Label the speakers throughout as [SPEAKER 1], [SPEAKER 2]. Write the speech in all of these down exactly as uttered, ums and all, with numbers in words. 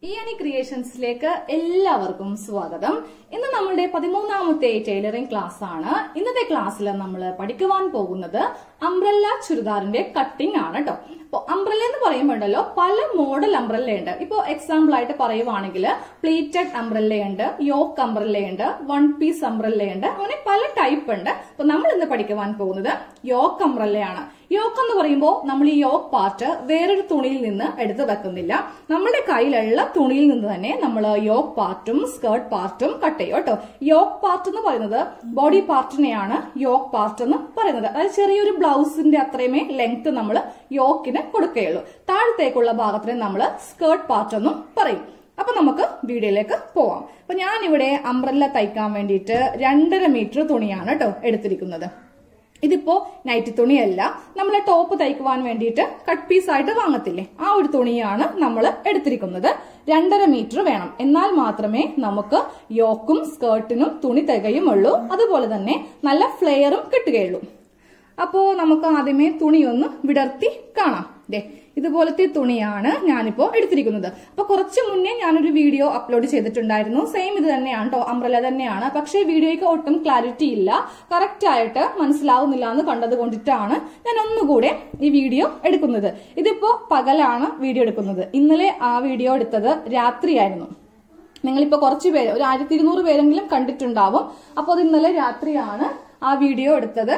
[SPEAKER 1] ഇയാനി ക്രിയേഷൻസിലേക്ക് എല്ലാവർക്കും സ്വാഗതം. ഇന്ന് നമ്മളുടെ പതിമൂന്നാമത്തെ ടൈലറിംഗ് ക്ലാസ് ആണ്. ഇന്നത്തെ ക്ലാസ്സിൽ നമ്മൾ പഠിക്കുവാൻ പോകുന്നത് അംബ്രല്ല ചുരിദാറിന്റെ കട്ടിംഗ് ആണ് കേട്ടോ. അപ്പൊ അംബ്രല്ല എന്ന് പറയുമ്പോണ്ടല്ലോ പല മോഡൽ അംബ്രല്ല ഉണ്ട്. ഇപ്പൊ എക്സാമ്പിൾ ആയിട്ട് പറയുവാണെങ്കിൽ പ്ലീറ്റഡ് അംബ്രല്ല ഉണ്ട്, യോക്ക് അംബ്രല്ല ഉണ്ട്, വൺ പീസ് അംബ്രല്ല ഉണ്ട്, അങ്ങനെ പല ടൈപ്പ് ഉണ്ട്. അപ്പൊ നമ്മൾ ഇന്ന് പഠിക്കുവാൻ പോകുന്നത് യോക്ക് അംബ്രല്ലയാണ്. യോക്ക് എന്ന് പറയുമ്പോൾ നമ്മൾ ഈ യോക്ക് പാർട്ട് വേറൊരു തുണിയിൽ നിന്ന് എടുത്തു വെക്കുന്നില്ല. നമ്മുടെ കയ്യിലുള്ള തുണിയിൽ നിന്ന് തന്നെ നമ്മൾ യോക്ക് പാർട്ടും സ്കേർട്ട് പാർട്ടും കട്ട് ചെയ്യും കേട്ടോ. യോക്ക് പാർട്ട് എന്ന് പറയുന്നത് ബോഡി പാർട്ടിനെയാണ് യോക്ക് പാർട്ട് എന്ന് പറയുന്നത്. അതായത് ചെറിയൊരു ബ്ലൗസിന്റെ അത്രയുമേ ലെങ്ത് നമ്മൾ യോക്കിന് കൊടുക്കുകയുള്ളൂ. താഴത്തേക്കുള്ള ഭാഗത്തിന് നമ്മൾ സ്കേർട്ട് പാർട്ട് എന്നും പറയും. അപ്പൊ നമുക്ക് വീഡിയോയിലേക്ക് പോവാം. അപ്പൊ ഞാനിവിടെ അംബ്രല്ല തയ്ക്കാൻ വേണ്ടിയിട്ട് രണ്ടര മീറ്റർ തുണിയാണ് കേട്ടോ എടുത്തിരിക്കുന്നത്. ഇതിപ്പോ നൈറ്റി തുണിയല്ല, നമ്മളെ ടോപ്പ് തയ്ക്കുവാൻ വേണ്ടിയിട്ട് കട്ട് പീസ് ആയിട്ട് വാങ്ങത്തില്ലേ, ആ ഒരു തുണിയാണ് നമ്മൾ എടുത്തിരിക്കുന്നത്. രണ്ടര മീറ്റർ വേണം, എന്നാൽ മാത്രമേ നമുക്ക് യോക്കും സ്കേർട്ടിനും തുണി തികയുമുള്ളൂ. അതുപോലെ തന്നെ നല്ല ഫ്ലെയറും കിട്ടുകയുള്ളൂ. അപ്പോ നമുക്ക് ആദ്യമേ തുണിയൊന്ന് വിടർത്തി കാണാം. ദേ ഇതുപോലത്തെ തുണിയാണ് ഞാനിപ്പോ എടുത്തിരിക്കുന്നത്. അപ്പൊ കുറച്ച് മുന്നേ ഞാനൊരു വീഡിയോ അപ്ലോഡ് ചെയ്തിട്ടുണ്ടായിരുന്നു. സെയിം ഇത് തന്നെയാണ് കേട്ടോ, അംബ്രല്ല തന്നെയാണ്. പക്ഷേ വീഡിയോയ്ക്ക് ഒട്ടും ക്ലാരിറ്റി ഇല്ല, കറക്റ്റ് ആയിട്ട് മനസ്സിലാവുന്നില്ല എന്ന് കണ്ടത് കൊണ്ടിട്ടാണ് ഞാൻ ഒന്നുകൂടെ ഈ വീഡിയോ എടുക്കുന്നത്. ഇതിപ്പോ പകലാണ് വീഡിയോ എടുക്കുന്നത്. ഇന്നലെ ആ വീഡിയോ എടുത്തത് രാത്രിയായിരുന്നു. നിങ്ങളിപ്പോ കുറച്ച് പേര്, ഒരു ആയിരത്തി ഇരുന്നൂറ് പേരെങ്കിലും കണ്ടിട്ടുണ്ടാവും. അപ്പോൾ അത് ഇന്നലെ രാത്രിയാണ് ആ വീഡിയോ എടുത്തത്.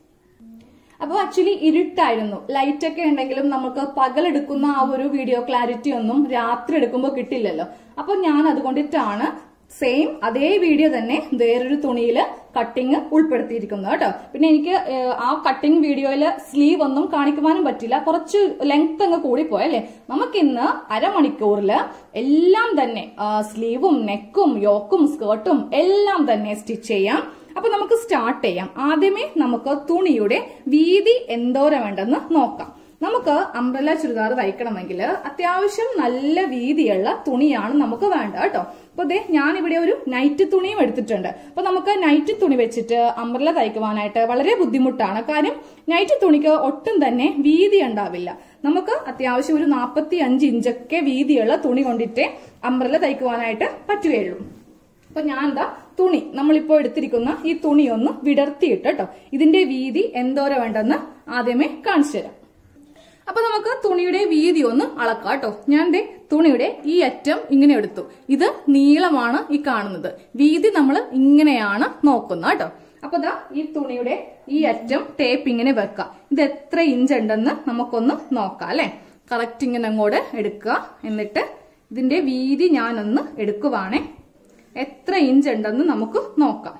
[SPEAKER 1] അപ്പൊ ആക്ച്വലി ഇരുട്ടായിരുന്നു. ലൈറ്റ് ഒക്കെ ഉണ്ടെങ്കിലും നമുക്ക് പകലെടുക്കുന്ന ആ ഒരു വീഡിയോ ക്ലാരിറ്റി ഒന്നും രാത്രി എടുക്കുമ്പോൾ കിട്ടില്ലല്ലോ. അപ്പൊ ഞാൻ അതുകൊണ്ടിട്ടാണ് സെയിം അതേ വീഡിയോ തന്നെ വേറൊരു തുണിയിൽ കട്ടിങ് ഉൾപ്പെടുത്തിയിരിക്കുന്നത് കേട്ടോ. പിന്നെ എനിക്ക് ആ കട്ടിങ് വീഡിയോയില് സ്ലീവ് ഒന്നും കാണിക്കുവാനും പറ്റില്ല, കുറച്ച് ലെങ്ത് അങ്ങ് കൂടിപ്പോയല്ലേ. നമുക്കിന്ന് അരമണിക്കൂറില് എല്ലാം തന്നെ സ്ലീവും നെക്കും യോക്കും സ്കേർട്ടും എല്ലാം തന്നെ സ്റ്റിച്ച് ചെയ്യാം. അപ്പൊ നമുക്ക് സ്റ്റാർട്ട് ചെയ്യാം. ആദ്യമേ നമുക്ക് തുണിയുടെ വീതി എന്തോരം വേണ്ടെന്ന് നോക്കാം. നമുക്ക് അംബ്രല്ല ചുരിദാർ തയ്ക്കണമെങ്കിൽ അത്യാവശ്യം നല്ല വീതിയുള്ള തുണിയാണ് നമുക്ക് വേണ്ട കേട്ടോ. അപ്പൊ ദേ ഞാനിവിടെ ഒരു നൈറ്റ് തുണിയും എടുത്തിട്ടുണ്ട്. അപ്പൊ നമുക്ക് നൈറ്റ് തുണി വെച്ചിട്ട് അംബ്രല്ല തയ്ക്കുവാനായിട്ട് വളരെ ബുദ്ധിമുട്ടാണ്. കാര്യം നൈറ്റ് തുണിക്ക് ഒട്ടും തന്നെ വീതി ഉണ്ടാവില്ല. നമുക്ക് അത്യാവശ്യം ഒരു നാൽപ്പത്തി അഞ്ച് ഇഞ്ചൊക്കെ വീതിയുള്ള തുണി കൊണ്ടിട്ടേ അംബ്രല്ല തയ്ക്കുവാനായിട്ട് പറ്റുകയുള്ളൂ. അപ്പൊ ഞാൻ എന്താ തുണി നമ്മളിപ്പോ എടുത്തിരിക്കുന്ന ഈ തുണി ഒന്ന് വിടർത്തിയിട്ട് കേട്ടോ ഇതിന്റെ വീതി എന്തോരം വേണ്ടെന്ന് ആദ്യമേ കാണിച്ചു തരാം. അപ്പൊ നമുക്ക് തുണിയുടെ വീതി ഒന്ന് അളക്കാം കേട്ടോ. ഞാൻ ദേ തുണിയുടെ ഈ അറ്റം ഇങ്ങനെ എടുത്തു. ഇത് നീളമാണ് ഈ കാണുന്നത്. വീതി നമ്മൾ ഇങ്ങനെയാണ് നോക്കുന്നത് കേട്ടോ. അപ്പൊ ദാ ഈ തുണിയുടെ ഈ അറ്റം ടേപ്പ് ഇങ്ങനെ വെക്കാം. ഇത് എത്ര ഇഞ്ച് ഉണ്ടെന്ന് നമുക്കൊന്ന് നോക്കാം അല്ലെ. കറക്റ്റ് ഇങ്ങനെ അങ്ങോട്ട് എടുക്കുക. എന്നിട്ട് ഇതിന്റെ വീതി ഞാനൊന്ന് എടുക്കുവാണേ. എത്ര ഇഞ്ച് ഉണ്ടെന്ന് നമുക്ക് നോക്കാം.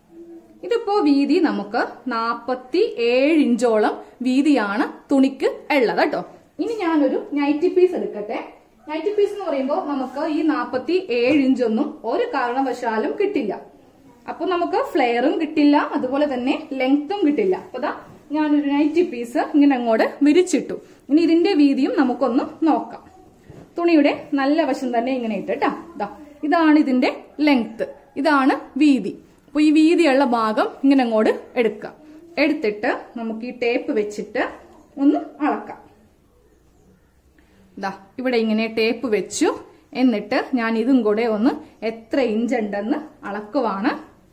[SPEAKER 1] ഇതിപ്പോ വീതി നമുക്ക് നാപ്പത്തി ഏഴ് ഇഞ്ചോളം വീതിയാണ് തുണിക്ക് ഉള്ളത് കേട്ടോ. ഇനി ഞാനൊരു നൈറ്റി പീസ് എടുക്കട്ടെ. നൈറ്റി പീസ് എന്ന് പറയുമ്പോൾ നമുക്ക് ഈ നാപ്പത്തി ഏഴ് ഇഞ്ചൊന്നും ഒരു കാരണവശാലും കിട്ടില്ല. അപ്പൊ നമുക്ക് ഫ്ലെയറും കിട്ടില്ല, അതുപോലെ തന്നെ ലെങ്ത്തും കിട്ടില്ല. അപ്പൊ ദാ ഞാനൊരു നൈറ്റി പീസ് ഇങ്ങനെ അങ്ങോട്ട് വിരിച്ചിട്ടു. ഇനി ഇതിന്റെ വീതിയും നമുക്കൊന്ന് നോക്കാം. തുണിയുടെ നല്ല വശം തന്നെ ഇങ്ങനെ ഇട്ട് കേട്ടോ. ദാ ഇതാണ് ഇതിന്റെ ലെങ്ത്, ഇതാണ് വീതി. അപ്പൊ ഈ വീതിയുള്ള ഭാഗം ഇങ്ങനെ അങ്ങോട്ട് എടുക്കാം. എടുത്തിട്ട് നമുക്ക് ഈ ടേപ്പ് വെച്ചിട്ട് ഒന്ന് അളക്കാം. ദാ ഇവിടെ ഇങ്ങനെ ടേപ്പ് വെച്ചു. എന്നിട്ട് ഞാൻ ഇതും കൂടെ ഒന്ന് എത്ര ഇഞ്ച് ഉണ്ടെന്ന് അളക്കുവാണ്.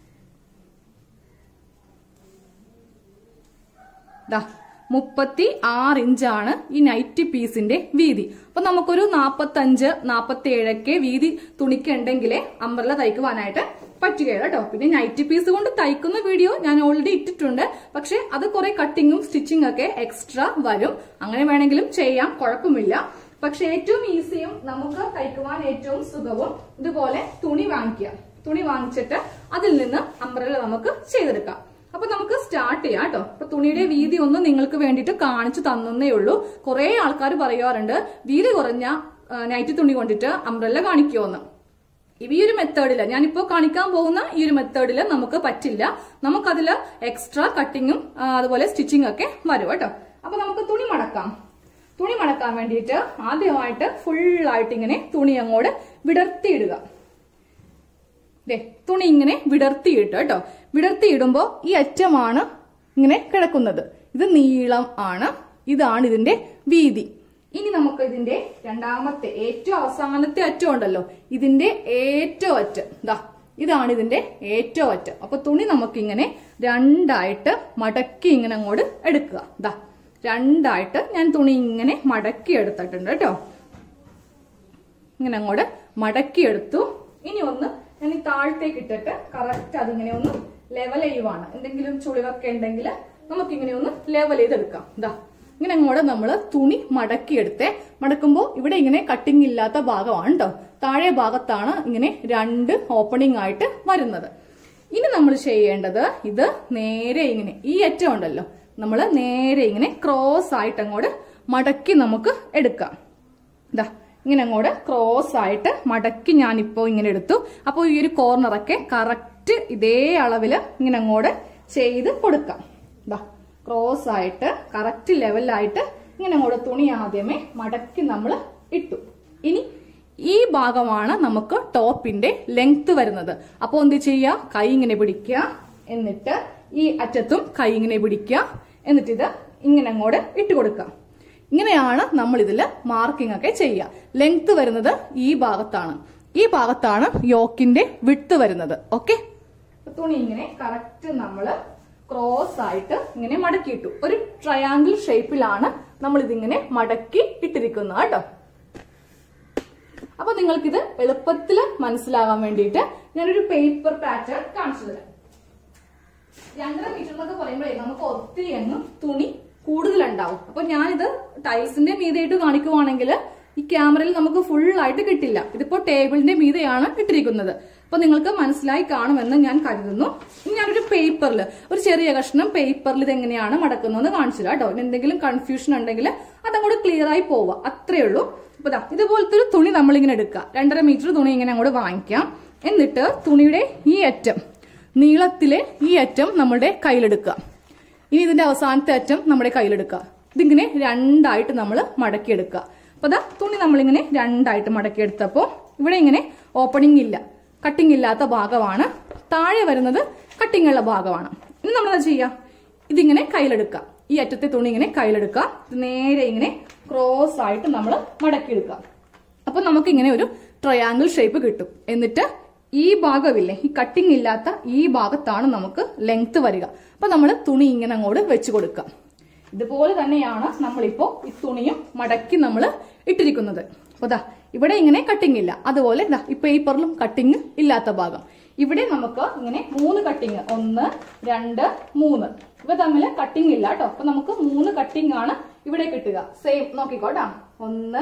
[SPEAKER 1] ദാ മുപ്പത്തി ആറ് ഇഞ്ചാണ് ഈ നൈറ്റി പീസിന്റെ വീതി. അപ്പൊ നമുക്കൊരു നാപ്പത്തി അഞ്ച് നാപ്പത്തി ഏഴൊക്കെ വീതി തുണിക്കുണ്ടെങ്കിലേ അംബ്രല്ല തയ്ക്കുവാനായിട്ട് പറ്റുകയുള്ളൂ കേട്ടോ. പിന്നെ നൈറ്റി പീസ് കൊണ്ട് തയ്ക്കുന്ന വീഡിയോ ഞാൻ ഓൾറെഡി ഇട്ടിട്ടുണ്ട്. പക്ഷെ അത് കുറെ കട്ടിങ്ങും സ്റ്റിച്ചിങ് ഒക്കെ എക്സ്ട്രാ വരും. അങ്ങനെ വേണമെങ്കിലും ചെയ്യാം, കുഴപ്പമില്ല. പക്ഷെ ഏറ്റവും ഈസിയും നമുക്ക് തയ്ക്കുവാൻ ഏറ്റവും സുഖവും ഇതുപോലെ തുണി വാങ്ങിക്കുക. തുണി വാങ്ങിച്ചിട്ട് അതിൽ നിന്ന് അംബ്രല്ല നമുക്ക് ചെയ്തെടുക്കാം. അപ്പൊ നമുക്ക് സ്റ്റാർട്ട് ചെയ്യാം കേട്ടോ. അപ്പൊ തുണിയുടെ വീതി ഒന്നും നിങ്ങൾക്ക് വേണ്ടിയിട്ട് കാണിച്ചു തന്നേ ഉള്ളൂ. കുറെ ആൾക്കാർ പറയാറുണ്ട് വീതി കുറഞ്ഞ നൈറ്റി തുണി കൊണ്ടിട്ട് അംബ്രല്ല കാണിക്കുമോന്ന്. ഈ ഒരു മെത്തേഡില് ഞാനിപ്പോ കാണിക്കാൻ പോകുന്ന ഈ ഒരു മെത്തേഡില് നമുക്ക് പറ്റില്ല. നമുക്കതില് എക്സ്ട്രാ കട്ടിങ്ങും അതുപോലെ സ്റ്റിച്ചിങ് ഒക്കെ വരും കേട്ടോ. അപ്പൊ നമുക്ക് തുണി മടക്കാം. തുണി മടക്കാൻ വേണ്ടിയിട്ട് ആദ്യമായിട്ട് ഫുള്ളായിട്ട് ഇങ്ങനെ തുണി അങ്ങോട്ട് വിടർത്തിയിടുക. ദേ തുണി ഇങ്ങനെ വിടർത്തിയിട്ട് കേട്ടോ. വിടർത്തിയിടുമ്പോ ഈ അറ്റമാണ് ഇങ്ങനെ കിടക്കുന്നത്. ഇത് നീളം ആണ്, ഇതാണ് ഇതിന്റെ വീതി. ഇനി നമുക്ക് ഇതിന്റെ രണ്ടാമത്തെ ഏറ്റവും അവസാനത്തെ അറ്റം ഉണ്ടല്ലോ, ഇതിന്റെ ഏറ്റവും അറ്റം ഇതാ, ഇതാണ് ഇതിന്റെ ഏറ്റവും അറ്റം. അപ്പൊ തുണി നമുക്ക് ഇങ്ങനെ രണ്ടായിട്ട് മടക്കി ഇങ്ങനെ അങ്ങോട്ട് എടുക്കുക. ഇതാ രണ്ടായിട്ട് ഞാൻ തുണി ഇങ്ങനെ മടക്കി എടുത്തിട്ടുണ്ട് കേട്ടോ. ഇങ്ങനെ അങ്ങോട്ട് മടക്കി എടുത്തു. ഇനി ഒന്ന് ഞാൻ ഈ താഴത്തേക്ക് ഇട്ടിട്ട് കറക്റ്റ് അതിങ്ങനെ ഒന്ന് ലെവൽ ചെയ്യുവാണ്. എന്തെങ്കിലും ചുളിവൊക്കെ ഉണ്ടെങ്കിൽ നമുക്ക് ഇങ്ങനെ ഒന്ന് ലെവൽ ചെയ്തെടുക്കാം. ഇതാ ഇങ്ങനെ അങ്ങോട്ട് നമ്മൾ തുണി മടക്കിയെടുത്തേ. മടക്കുമ്പോൾ ഇവിടെ ഇങ്ങനെ കട്ടിങ് ഇല്ലാത്ത ഭാഗമാണ് കേട്ടോ. താഴെ ഭാഗത്താണ് ഇങ്ങനെ രണ്ട് ഓപ്പണിംഗ് ആയിട്ട് വരുന്നത്. ഇനി നമ്മൾ ചെയ്യേണ്ടത് ഇത് നേരെ ഇങ്ങനെ ഈ അറ്റം ഉണ്ടല്ലോ, നമ്മൾ നേരെ ഇങ്ങനെ ക്രോസ് ആയിട്ട് അങ്ങോട്ട് മടക്കി നമുക്ക് എടുക്കാം. ഇതാ ഇങ്ങനെ അങ്ങോട്ട് ക്രോസ് ആയിട്ട് മടക്കി ഞാനിപ്പോ ഇങ്ങനെ എടുത്തു. അപ്പോൾ ഈ ഒരു കോർണറൊക്കെ കറക്റ്റ് ഇതേ അളവില് ഇങ്ങനെ അങ്ങോട്ട് ചെയ്ത് കൊടുക്കാം. ഇതാ ക്രോസ് ആയിട്ട് കറക്റ്റ് ലെവലായിട്ട് ഇങ്ങനെ അങ്ങോട്ട് തുണി ആദ്യമേ മടക്കി നമ്മൾ ഇട്ടു. ഇനി ഈ ഭാഗമാണ് നമുക്ക് ടോപ്പിന്റെ ലെങ്ത് വരുന്നത്. അപ്പോൾ എന്ത് ചെയ്യുക, കൈ ഇങ്ങനെ പിടിക്കുക, എന്നിട്ട് ഈ അറ്റത്തും കൈ ഇങ്ങനെ പിടിക്കുക, എന്നിട്ട് ഇത് ഇങ്ങനെ അങ്ങോട്ട് ഇട്ട് കൊടുക്കുക. ഇങ്ങനെയാണ് നമ്മൾ ഇതിൽ മാർക്കിംഗ് ഒക്കെ ചെയ്യുക. ലെങ്ത് വരുന്നത് ഈ ഭാഗത്താണ്, ഈ ഭാഗത്താണ് യോക്കിന്റെ വിഡ്ത് വരുന്നത്. ഓക്കെ, തുണി ഇങ്ങനെ കറക്റ്റ് നമ്മള് ക്രോസ് ആയിട്ട് ഇങ്ങനെ മടക്കിയിട്ടു. ഒരു ട്രയാങ്കിൾ ഷേപ്പിലാണ് നമ്മൾ ഇതിങ്ങനെ മടക്കി ഇട്ടിരിക്കുന്നത് കേട്ടോ. അപ്പൊ നിങ്ങൾക്കിത് എളുപ്പത്തിൽ മനസ്സിലാകാൻ വേണ്ടിയിട്ട് ഞാനൊരു പേപ്പർ പാറ്റേൺ കാണിച്ചു തരാം. രണ്ടര മീറ്റർ എന്നൊക്കെ പറയുമ്പോഴേ നമുക്ക് ഒത്തിരി അങ്ങ് തുണി കൂടുതലുണ്ടാവും. അപ്പൊ ഞാനിത് ടൈൽസിന്റെ മീതെയിട്ട് കാണിക്കുവാണെങ്കിൽ ഈ ക്യാമറയിൽ നമുക്ക് ഫുൾ ആയിട്ട് കിട്ടില്ല. ഇതിപ്പോ ടേബിളിന്റെ മീതെയാണ് ഇട്ടിരിക്കുന്നത്. അപ്പൊ നിങ്ങൾക്ക് മനസ്സിലായി കാണുമെന്ന് ഞാൻ കരുതുന്നു. ഇനി ഞാനൊരു പേപ്പറിൽ ഒരു ചെറിയ കഷ്ണം പേപ്പറിൽ ഇത് എങ്ങനെയാണ് മടക്കുന്നതെന്ന് കാണിച്ചില്ല കേട്ടോ. എന്തെങ്കിലും കൺഫ്യൂഷൻ ഉണ്ടെങ്കിൽ അതങ്ങോട്ട് ക്ലിയർ ആയി പോവുക, അത്രേ ഉള്ളൂ. അപ്പൊ ദാ ഇതുപോലത്തെ ഒരു തുണി നമ്മളിങ്ങനെ എടുക്കുക. രണ്ടര മീറ്റർ തുണി ഇങ്ങനെ അങ്ങോട്ട് വാങ്ങിക്കാം. എന്നിട്ട് തുണിയുടെ ഈ അറ്റം, നീളത്തിലെ ഈ അറ്റം നമ്മുടെ കയ്യിലെടുക്കുക. ഇനി ഇതിന്റെ അവസാനത്തെ അറ്റം നമ്മുടെ കയ്യിലെടുക്കുക. ഇതിങ്ങനെ രണ്ടായിട്ട് നമ്മൾ മടക്കിയെടുക്കുക. അപ്പൊ ദാ തുണി നമ്മളിങ്ങനെ രണ്ടായിട്ട് മടക്കിയെടുത്തപ്പോ ഇവിടെ ഇങ്ങനെ ഓപ്പണിംഗ് ഇല്ല, കട്ടിങ് ഇല്ലാത്ത ഭാഗമാണ്. താഴെ വരുന്നത് കട്ടിങ് ഉള്ള ഭാഗമാണ്. ഇനി നമ്മളത് ചെയ്യാം, ഇതിങ്ങനെ കയ്യിലെടുക്കുക. ഈ അറ്റത്തെ തുണി ഇങ്ങനെ കയ്യിലെടുക്കുക. നേരെ ഇങ്ങനെ ക്രോസ് ആയിട്ട് നമ്മൾ മടക്കിയെടുക്കുക. അപ്പൊ നമുക്ക് ഇങ്ങനെ ഒരു ട്രയാങ്കിൾ ഷേപ്പ് കിട്ടും. എന്നിട്ട് ഈ ഭാഗമില്ലേ, ഈ കട്ടിങ് ഇല്ലാത്ത ഈ ഭാഗത്താണ് നമുക്ക് ലെങ്ത് വരിക. അപ്പൊ നമ്മൾ തുണി ഇങ്ങനെ അങ്ങോട്ട് വെച്ച് കൊടുക്കാം. ഇതുപോലെ തന്നെയാണ് നമ്മളിപ്പോ ഈ തുണിയും മടക്കി നമ്മൾ ഇട്ടിരിക്കുന്നത്. അപ്പൊ ദാ ഇവിടെ ഇങ്ങനെ കട്ടിങ് ഇല്ല, അതുപോലെ ദാ ഈ പേപ്പറിലും കട്ടിങ് ഇല്ലാത്ത ഭാഗം. ഇവിടെ നമുക്ക് ഇങ്ങനെ മൂന്ന് കട്ടിങ്, ഒന്ന് രണ്ട് മൂന്ന്, ഇവ തമ്മിൽ കട്ടിങ് ഇല്ല കേട്ടോ. അപ്പൊ നമുക്ക് മൂന്ന് കട്ടിങ് ആണ് ഇവിടെ കിട്ടുക. സെയിം നോക്കിക്കോട്ടാ, ഒന്ന്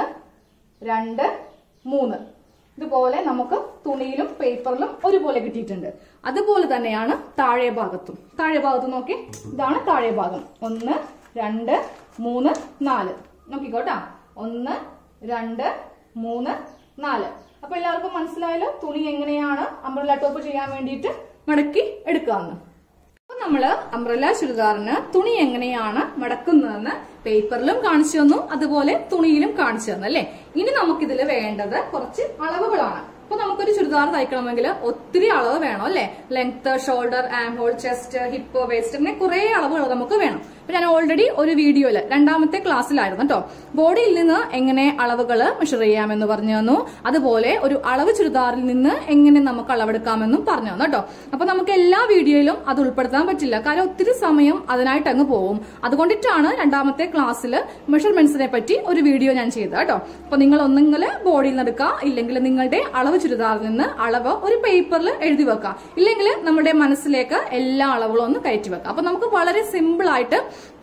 [SPEAKER 1] രണ്ട് മൂന്ന്. ഇതുപോലെ നമുക്ക് തുണിയിലും പേപ്പറിലും ഒരുപോലെ കിട്ടിയിട്ടുണ്ട്. അതുപോലെ തന്നെയാണ് താഴെ ഭാഗത്തും. താഴെ ഭാഗത്ത് നോക്കി, ഇതാണ് താഴെ ഭാഗം. ഒന്ന് രണ്ട് മൂന്ന് നാല്, നോക്കിക്കോട്ടാ, ഒന്ന് രണ്ട് മൂന്ന് നാല്. അപ്പൊ എല്ലാവർക്കും മനസ്സിലായല്ലോ തുണി എങ്ങനെയാണ് അംബ്രല്ല ടോപ്പ് ചെയ്യാൻ വേണ്ടിയിട്ട് മടക്കി എടുക്കാമെന്ന്. അപ്പൊ നമ്മള് അംബ്രല്ല ചുരിദാറിന് തുണി എങ്ങനെയാണ് മടക്കുന്നതെന്ന് പേപ്പറിലും കാണിച്ചു തന്നു, അതുപോലെ തുണിയിലും കാണിച്ചു തന്നു അല്ലെ. ഇനി നമുക്കിതിൽ വേണ്ടത് കുറച്ച് അളവുകളാണ്. അപ്പൊ നമുക്കൊരു ചുരിദാർ തയ്ക്കണമെങ്കിൽ ഒത്തിരി അളവ് വേണം അല്ലെ. Length, shoulder, arm hole, chest, hip, waist, അങ്ങനെ കുറെ അളവുകൾ നമുക്ക് വേണം. അപ്പൊ ഞാൻ ഓൾറെഡി ഒരു വീഡിയോയില് രണ്ടാമത്തെ ക്ലാസ്സിലായിരുന്നു കേട്ടോ ബോഡിയിൽ നിന്ന് എങ്ങനെ അളവുകൾ മെഷർ ചെയ്യാമെന്ന് പറഞ്ഞു തന്നു. അതുപോലെ ഒരു അളവ് ചുരിദാറിൽ നിന്ന് എങ്ങനെ നമുക്ക് അളവെടുക്കാമെന്നും പറഞ്ഞു തന്നു കേട്ടോ. അപ്പൊ നമുക്ക് എല്ലാ വീഡിയോയിലും അത് ഉൾപ്പെടുത്താൻ പറ്റില്ല, കാരണം ഒത്തിരി സമയം അതിനായിട്ട് അങ്ങ് പോകും. അതുകൊണ്ടിട്ടാണ് രണ്ടാമത്തെ ക്ലാസ്സിൽ മെഷർമെന്റ്സിനെ പറ്റി ഒരു വീഡിയോ ഞാൻ ചെയ്തത് കേട്ടോ. അപ്പൊ നിങ്ങൾ ഒന്നെങ്കിൽ ബോഡിയിൽ നിന്ന് എടുക്കുക, ഇല്ലെങ്കിൽ നിങ്ങളുടെ അളവ് ചുരിദാറിൽ നിന്ന് അളവ് ഒരു പേപ്പറിൽ എഴുതി വെക്കാം, ഇല്ലെങ്കിൽ നമ്മുടെ മനസ്സിലേക്ക് എല്ലാ അളവുകളും ഒന്ന് കയറ്റി വെക്കാം. അപ്പൊ നമുക്ക് വളരെ സിമ്പിൾ ആയിട്ട്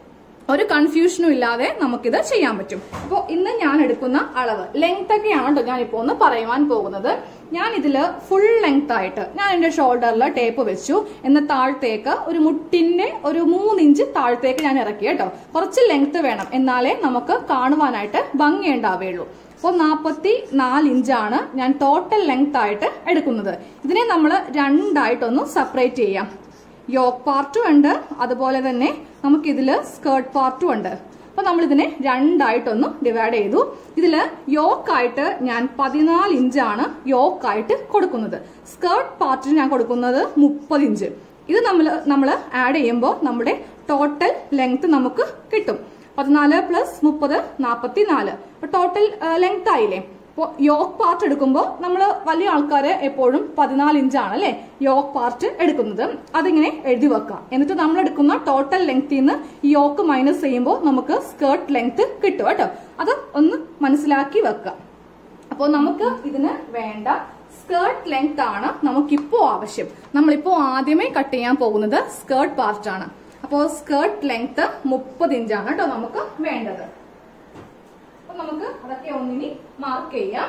[SPEAKER 1] ഒരു കൺഫ്യൂഷനും ഇല്ലാതെ നമുക്കിത് ചെയ്യാൻ പറ്റും. അപ്പോൾ ഇന്ന് ഞാൻ എടുക്കുന്ന അളവ് ലെങ്ത് ഒക്കെയാണ് കേട്ടോ ഞാനിപ്പോ ഒന്ന് പറയുവാൻ പോകുന്നത്. ഞാൻ ഇതില് ഫുൾ ലെങ്ത് ആയിട്ട് ഞാൻ എന്റെ ഷോൾഡറിൽ ടേപ്പ് വെച്ചു. എന്ന താഴത്തേക്ക് ഒരു മുട്ടിന്റെ ഒരു മൂന്നിഞ്ച് താഴത്തേക്ക് ഞാൻ ഇറക്കി കേട്ടോ. കുറച്ച് ലെങ്ത് വേണം, എന്നാലേ നമുക്ക് കാണുവാനായിട്ട് ഭംഗിയുണ്ടാവുകയുള്ളൂ. അപ്പോൾ നാൽപ്പത്തി നാല് ഇഞ്ചാണ് ഞാൻ ടോട്ടൽ ലെങ്ത് ആയിട്ട് എടുക്കുന്നത്. ഇതിനെ നമ്മൾ രണ്ടായിട്ടൊന്ന് സെപ്പറേറ്റ് ചെയ്യാം. യോക്ക് പാർട്ടും ഉണ്ട്, അതുപോലെ തന്നെ നമുക്കിതില് സ്കേർട്ട് പാർട്ടും ഉണ്ട്. അപ്പൊ നമ്മൾ ഇതിനെ രണ്ടായിട്ടൊന്ന് ഡിവൈഡ് ചെയ്തു. ഇതില് യോക്കായിട്ട് ഞാൻ പതിനാല് ഇഞ്ചാണ് യോക്കായിട്ട് കൊടുക്കുന്നത്. സ്കേർട്ട് പാർട്ടിന് ഞാൻ കൊടുക്കുന്നത് മുപ്പത് ഇഞ്ച്. ഇത് നമ്മൾ നമ്മൾ ആഡ് ചെയ്യുമ്പോൾ നമ്മുടെ ടോട്ടൽ ലെങ്ത് നമുക്ക് കിട്ടും. പതിനാല് പ്ലസ് മുപ്പത് നാൽപ്പത്തി നാല്. ടോട്ടൽ ലെങ്ത് ആയില്ലേ. അപ്പോൾ യോക്ക് പാർട്ട് എടുക്കുമ്പോൾ നമ്മൾ വലിയ ആൾക്കാര് എപ്പോഴും പതിനാല് ഇഞ്ചാണ് അല്ലെ യോക്ക് പാർട്ട് എടുക്കുന്നത്. അതിങ്ങനെ എഴുതി വെക്കാം. എന്നിട്ട് നമ്മൾ എടുക്കുന്ന ടോട്ടൽ ലെങ്ത്തിൽ നിന്ന് ഈ യോക്ക് മൈനസ് ചെയ്യുമ്പോൾ നമുക്ക് സ്കേർട്ട് ലെങ്ത് കിട്ടും കേട്ടോ. അത് ഒന്ന് മനസ്സിലാക്കി വെക്കാം. അപ്പോൾ നമുക്ക് ഇതിന് വേണ്ട സ്കേർട്ട് ലെങ്ത് ആണ് നമുക്കിപ്പോ ആവശ്യം. നമ്മളിപ്പോ ആദ്യമേ കട്ട് ചെയ്യാൻ പോകുന്നത് സ്കേർട്ട് പാർട്ടാണ്. അപ്പോൾ സ്കേർട്ട് ലെങ്ത് മുപ്പത് ഇഞ്ചാണ് കേട്ടോ നമുക്ക് വേണ്ടത്. അപ്പൊ നമുക്ക് അതൊക്കെ ഒന്നിനി മാർക്ക് ചെയ്യാം.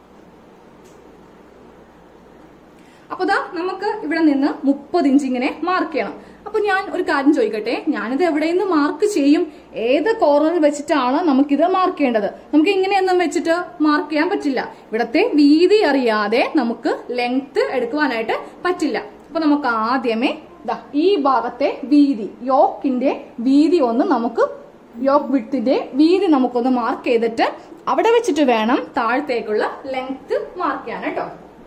[SPEAKER 1] അപ്പൊ ദാ നമുക്ക് ഇവിടെ നിന്ന് മുപ്പത് ഇഞ്ച് ഇങ്ങനെ മാർക്ക് ചെയ്യണം. അപ്പൊ ഞാൻ ഒരു കാര്യം ചോദിക്കട്ടെ, ഞാനിത് എവിടെ നിന്ന് മാർക്ക് ചെയ്യും? ഏത് കോർണറിൽ വെച്ചിട്ടാണ് നമുക്കിത് മാർക്ക് ചെയ്യേണ്ടത്? നമുക്ക് ഇങ്ങനെയൊന്നും വെച്ചിട്ട് മാർക്ക് ചെയ്യാൻ പറ്റില്ല. ഇവിടത്തെ വീതി അറിയാതെ നമുക്ക് ലെങ്ത് എടുക്കുവാനായിട്ട് പറ്റില്ല. അപ്പൊ നമുക്ക് ആദ്യമേ ദാ ഈ ഭാഗത്തെ വീതി, യോക്കിന്റെ വീതി ഒന്ന് നമുക്ക് യോക്ക് വിഡ്ത്തിന്റെ വീതി നമുക്കൊന്ന് മാർക്ക് ചെയ്തിട്ട് അവിടെ വെച്ചിട്ട് വേണം താഴത്തേക്കുള്ള ലെങ്ത് മാർക്ക് ചെയ്യാൻ കേട്ടോ.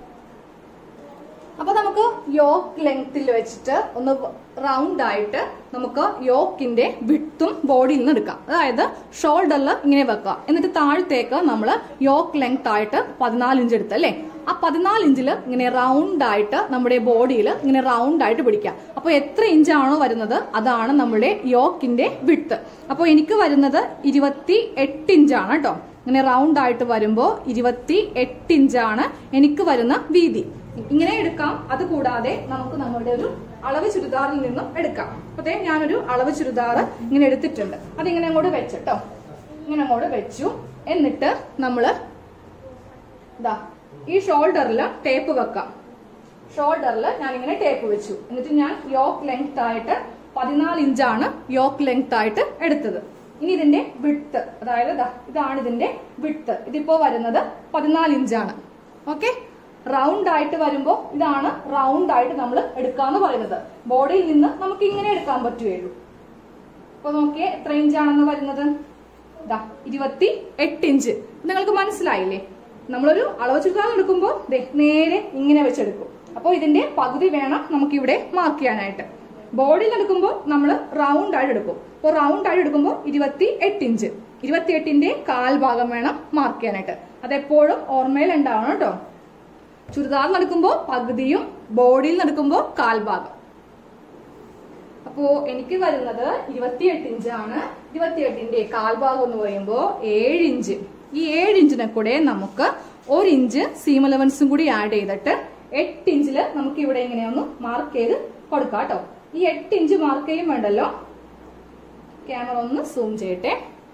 [SPEAKER 1] അപ്പൊ നമുക്ക് യോക്ക് ലെങ്ത്തിൽ വെച്ചിട്ട് ഒന്ന് റൗണ്ട് ആയിട്ട് നമുക്ക് യോക്കിന്റെ വിഡ്ത്തും ബോഡിയിൽ നിന്ന് എടുക്കാം. അതായത് ഷോൾഡറിൽ ഇങ്ങനെ വെക്കുക. എന്നിട്ട് താഴത്തേക്ക് നമ്മൾ യോക്ക് ലെങ്ത് ആയിട്ട് പതിനാല് ഇഞ്ച് എടുത്ത് അല്ലെ, ആ പതിനാല് ഇഞ്ചിൽ ഇങ്ങനെ റൗണ്ട് ആയിട്ട് നമ്മുടെ ബോഡിയിൽ ഇങ്ങനെ റൗണ്ട് ആയിട്ട് പിടിക്കാം. അപ്പൊ എത്ര ഇഞ്ചാണോ വരുന്നത് അതാണ് നമ്മുടെ യോക്കിന്റെ വിഡ്ത്ത്. അപ്പൊ എനിക്ക് വരുന്നത് ഇരുപത്തി എട്ട് ഇഞ്ചാണ് കേട്ടോ. ഇങ്ങനെ റൗണ്ട് ആയിട്ട് വരുമ്പോ ഇരുപത്തി എട്ട് ഇഞ്ചാണ് എനിക്ക് വരുന്ന വീതി. ഇങ്ങനെ എടുക്കാം. അത് കൂടാതെ നമുക്ക് നമ്മുടെ ഒരു അളവ് ചുരിദാറിൽ നിന്നും എടുക്കാം. അപ്പത്തേ ഞാനൊരു അളവ് ചുരിദാർ ഇങ്ങനെ എടുത്തിട്ടുണ്ട്. അതിങ്ങനെ അങ്ങോട്ട് വെച്ചിട്ടോ, ഇങ്ങനെ അങ്ങോട്ട് വെച്ചു. എന്നിട്ട് നമ്മള് ഇതാ ഈ ഷോൾഡറിൽ ടേപ്പ് വെക്കാം. ഷോൾഡറിൽ ഞാൻ ഇങ്ങനെ ടേപ്പ് വെച്ചു. എന്നിട്ട് ഞാൻ യോക്ക് ലെങ്ത് ആയിട്ട് പതിനാല് ഇഞ്ചാണ് യോക്ക് ലെങ്ത് ആയിട്ട് എടുത്തത്. ഇനി ഇതിന്റെ വിഡ്ത്ത്, അതായത് ഇതാണ് ഇതിന്റെ വിഡ്ത്ത്. ഇതിപ്പോ വരുന്നത് പതിനാല് ഇഞ്ചാണ്. ഓക്കെ, റൗണ്ട് ആയിട്ട് വരുമ്പോ ഇതാണ് റൗണ്ട് ആയിട്ട് നമ്മൾ എടുക്കാന്ന് പറയുന്നത്. ബോഡിയിൽ നിന്ന് നമുക്ക് ഇങ്ങനെ എടുക്കാൻ പറ്റുകയുള്ളൂ. അപ്പൊ നോക്കിയേ എത്ര ഇഞ്ചാണെന്ന് വരുന്നത്. ഇതാ ഇരുപത്തി എട്ട് ഇഞ്ച്. നിങ്ങൾക്ക് മനസ്സിലായില്ലേ? നമ്മളൊരു അളവ് ചുരിദാർ എടുക്കുമ്പോൾ നേരെ ഇങ്ങനെ വെച്ചെടുക്കും. അപ്പോൾ ഇതിന്റെ പകുതി വേണം നമുക്ക് ഇവിടെ മാർക്ക് ചെയ്യാനായിട്ട്. ബോഡിയിൽ എടുക്കുമ്പോൾ നമ്മൾ റൗണ്ട് ആയിട്ട് എടുക്കും. അപ്പോൾ റൗണ്ട് ആയിട്ട് എടുക്കുമ്പോൾ ഇരുപത്തി എട്ട് ഇഞ്ച്, ഇരുപത്തി എട്ടിന്റെ കാൽ ഭാഗം വേണം മാർക്ക് ചെയ്യാനായിട്ട്. അതെപ്പോഴും ഓർമ്മയിൽ ഉണ്ടാവണം കേട്ടോ. ചുരിദാർ നടക്കുമ്പോൾ പകുതിയും ബോഡിയിൽ നടക്കുമ്പോൾ കാൽഭാഗം. അപ്പോ എനിക്ക് വരുന്നത് ഇരുപത്തിയെട്ട് ഇഞ്ചാണ്. ഇരുപത്തിയെട്ടിന്റെ കാൽഭാഗം എന്ന് പറയുമ്പോൾ ഏഴ് ഇഞ്ച്. ഈ ഏഴ് ഇഞ്ചിനെ കൂടെ നമുക്ക് ഒരു ഇഞ്ച് സീം അലവൻസും കൂടി ആഡ് ചെയ്തിട്ട് എട്ട് ഇഞ്ചില് നമുക്ക് ഇവിടെ ഇങ്ങനെയൊന്ന് മാർക്ക് ചെയ്ത് കൊടുക്കാം കേട്ടോ. ഈ എട്ട് ഇഞ്ച് മാർക്ക് ചെയ്യും വേണ്ടല്ലോ. ക്യാമറ ഒന്ന് സൂം ചെയ്യട്ടെ.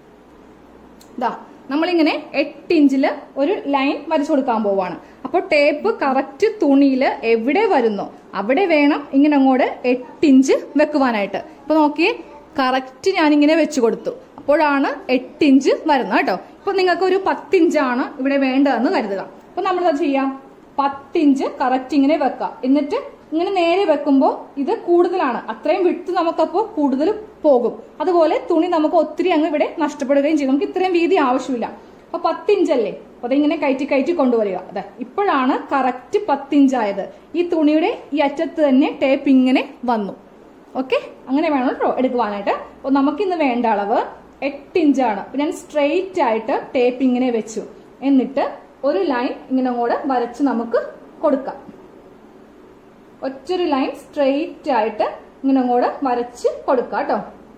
[SPEAKER 1] ഇതാ നമ്മളിങ്ങനെ എട്ട് ഇഞ്ചില് ഒരു ലൈൻ വരച്ചു കൊടുക്കാൻ പോവാണ്. അപ്പൊ ടേപ്പ് കറക്റ്റ് തുണിയിൽ എവിടെ വരുന്നോ അവിടെ വേണം ഇങ്ങനെ അങ്ങോട്ട് എട്ട് ഇഞ്ച് വെക്കുവാനായിട്ട്. ഇപ്പൊ നോക്കിയേ, കറക്റ്റ് ഞാനിങ്ങനെ വെച്ചു കൊടുത്തു. അപ്പോഴാണ് എട്ട് ഇഞ്ച് വരുന്നത് കേട്ടോ. ഇപ്പൊ നിങ്ങൾക്ക് ഒരു പത്തിഞ്ചാണ് ഇവിടെ വേണ്ടതെന്ന് കരുതുക. അപ്പൊ നമ്മളത് ചെയ്യാം, പത്തിഞ്ച് കറക്റ്റ് ഇങ്ങനെ വെക്കാം. എന്നിട്ട് ഇങ്ങനെ നേരെ വെക്കുമ്പോൾ ഇത് കൂടുതലാണ്, അത്രയും വിട്ട് നമുക്കപ്പോ കൂടുതൽ പോകും. അതുപോലെ തുണി നമുക്ക് ഒത്തിരി അങ്ങ് ഇവിടെ നഷ്ടപ്പെടുകയും ചെയ്യും. നമുക്ക് ഇത്രയും വീതി ആവശ്യമില്ല. അപ്പൊ പത്തിഞ്ചല്ലേ, അപ്പൊ അതിങ്ങനെ കയറ്റി കയറ്റി കൊണ്ടുവരിക. അതെ, ഇപ്പോഴാണ് കറക്റ്റ് പത്തിഞ്ചായത്. ഈ തുണിയുടെ ഈ അറ്റത്ത് തന്നെ ടേപ്പ് ഇങ്ങനെ വന്നു. ഓക്കെ, അങ്ങനെ വേണം കേട്ടോ എടുക്കുവാനായിട്ട്. അപ്പൊ നമുക്കിന്ന് വേണ്ട അളവ് എട്ട് ഇഞ്ചാണ്. അപ്പൊ ഞാൻ സ്ട്രെയിറ്റ് ആയിട്ട് ടേപ്പ് ഇങ്ങനെ വെച്ചു. എന്നിട്ട് ഒരു ലൈൻ ഇങ്ങനെ അങ്ങോട്ട് വരച്ച് നമുക്ക് കൊടുക്കാം. ഒറ്റൊരു ലൈൻ സ്ട്രെയിറ്റ് ആയിട്ട് ഇങ്ങനെ അങ്ങോട്ട് വരച്ച് കൊടുക്കാം കേട്ടോ.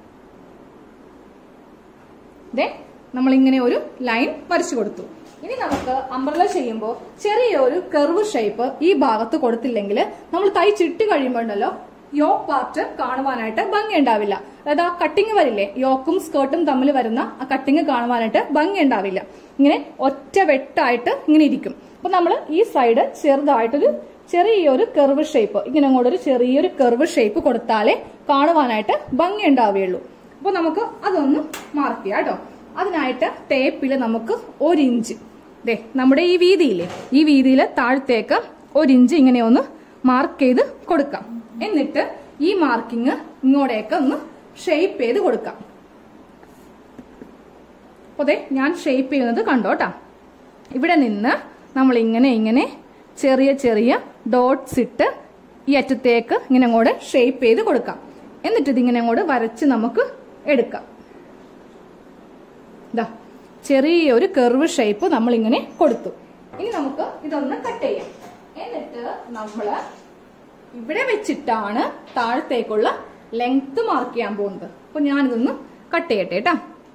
[SPEAKER 1] ഇതേ നമ്മളിങ്ങനെ ഒരു ലൈൻ വരച്ചു കൊടുത്തു. ഇനി നമുക്ക് അംബ്രല ചെയ്യുമ്പോൾ ചെറിയൊരു കർവ് ഷേപ്പ് ഈ ഭാഗത്ത് കൊടുത്തില്ലെങ്കിൽ നമ്മൾ തൈ ചുറ്റി കഴിയുമ്പോണ്ടല്ലോ യോക്ക് പാർട്ട് കാണുവാനായിട്ട് ഭംഗി ഉണ്ടാവില്ല. അതായത് ആ കട്ടിങ് വരില്ലേ, യോക്കും സ്കേർട്ടും തമ്മിൽ വരുന്ന ആ കട്ടിങ് കാണുവാനായിട്ട് ഭംഗി ഉണ്ടാവില്ല. ഇങ്ങനെ ഒറ്റ വെട്ടായിട്ട് ഇങ്ങനെ ഇരിക്കും. അപ്പൊ നമ്മൾ ഈ സൈഡ് ചെറുതായിട്ടൊരു ചെറിയൊരു കർവ് ഷേപ്പ് ഇങ്ങനെ അങ്ങോട്ട് ഒരു ചെറിയൊരു കർവ് ഷേപ്പ് കൊടുത്താലേ കാണുവാനായിട്ട് ഭംഗി ഉണ്ടാവുകയുള്ളൂ. അപ്പൊ നമുക്ക് അതൊന്ന് മാർക്ക് ചെയ്യാം കേട്ടോ. അതിനായിട്ട് ടേപ്പിൽ നമുക്ക് ഒരു ഇഞ്ച് ദേ നമ്മുടെ ഈ വീതിയില്ലേ, ഈ വീതിയിൽ താഴത്തേക്ക് ഒരു ഇഞ്ച് ഇങ്ങനെ ഒന്ന് മാർക്ക് ചെയ്ത് കൊടുക്കാം. എന്നിട്ട് ഈ മാർക്കിങ് ഇങ്ങോട്ടേക്ക് ഒന്ന് ഷേപ്പ് ചെയ്ത് കൊടുക്കാം. അതെ, ഞാൻ ഷേപ്പ് ചെയ്യുന്നത് കണ്ടോട്ടാ. ഇവിടെ നിന്ന് നമ്മൾ ഇങ്ങനെ ഇങ്ങനെ ചെറിയ ചെറിയ ഡോട്ട്സ് ഇട്ട് ഈ അറ്റത്തേക്ക് ഇങ്ങനെ അങ്ങോട്ട് ഷേപ്പ് ചെയ്ത് കൊടുക്കാം. എന്നിട്ട് ഇതിങ്ങനെ അങ്ങോട്ട് വരച്ച് നമുക്ക് എടുക്കാം. ചെറിയൊരു കർവ് ഷേപ്പ് നമ്മൾ ഇങ്ങനെ കൊടുത്തു. ഇനി നമുക്ക് ഇതൊന്ന് കട്ട് ചെയ്യാം. എന്നിട്ട് നമ്മള് ഇവിടെ വെച്ചിട്ടാണ് താഴത്തേക്കുള്ള ലെങ്ത് മാർക്ക് ചെയ്യാൻ പോകുന്നത്. അപ്പൊ ഞാനിതൊന്ന് കട്ട് ചെയ്യട്ടെ കേട്ടാ.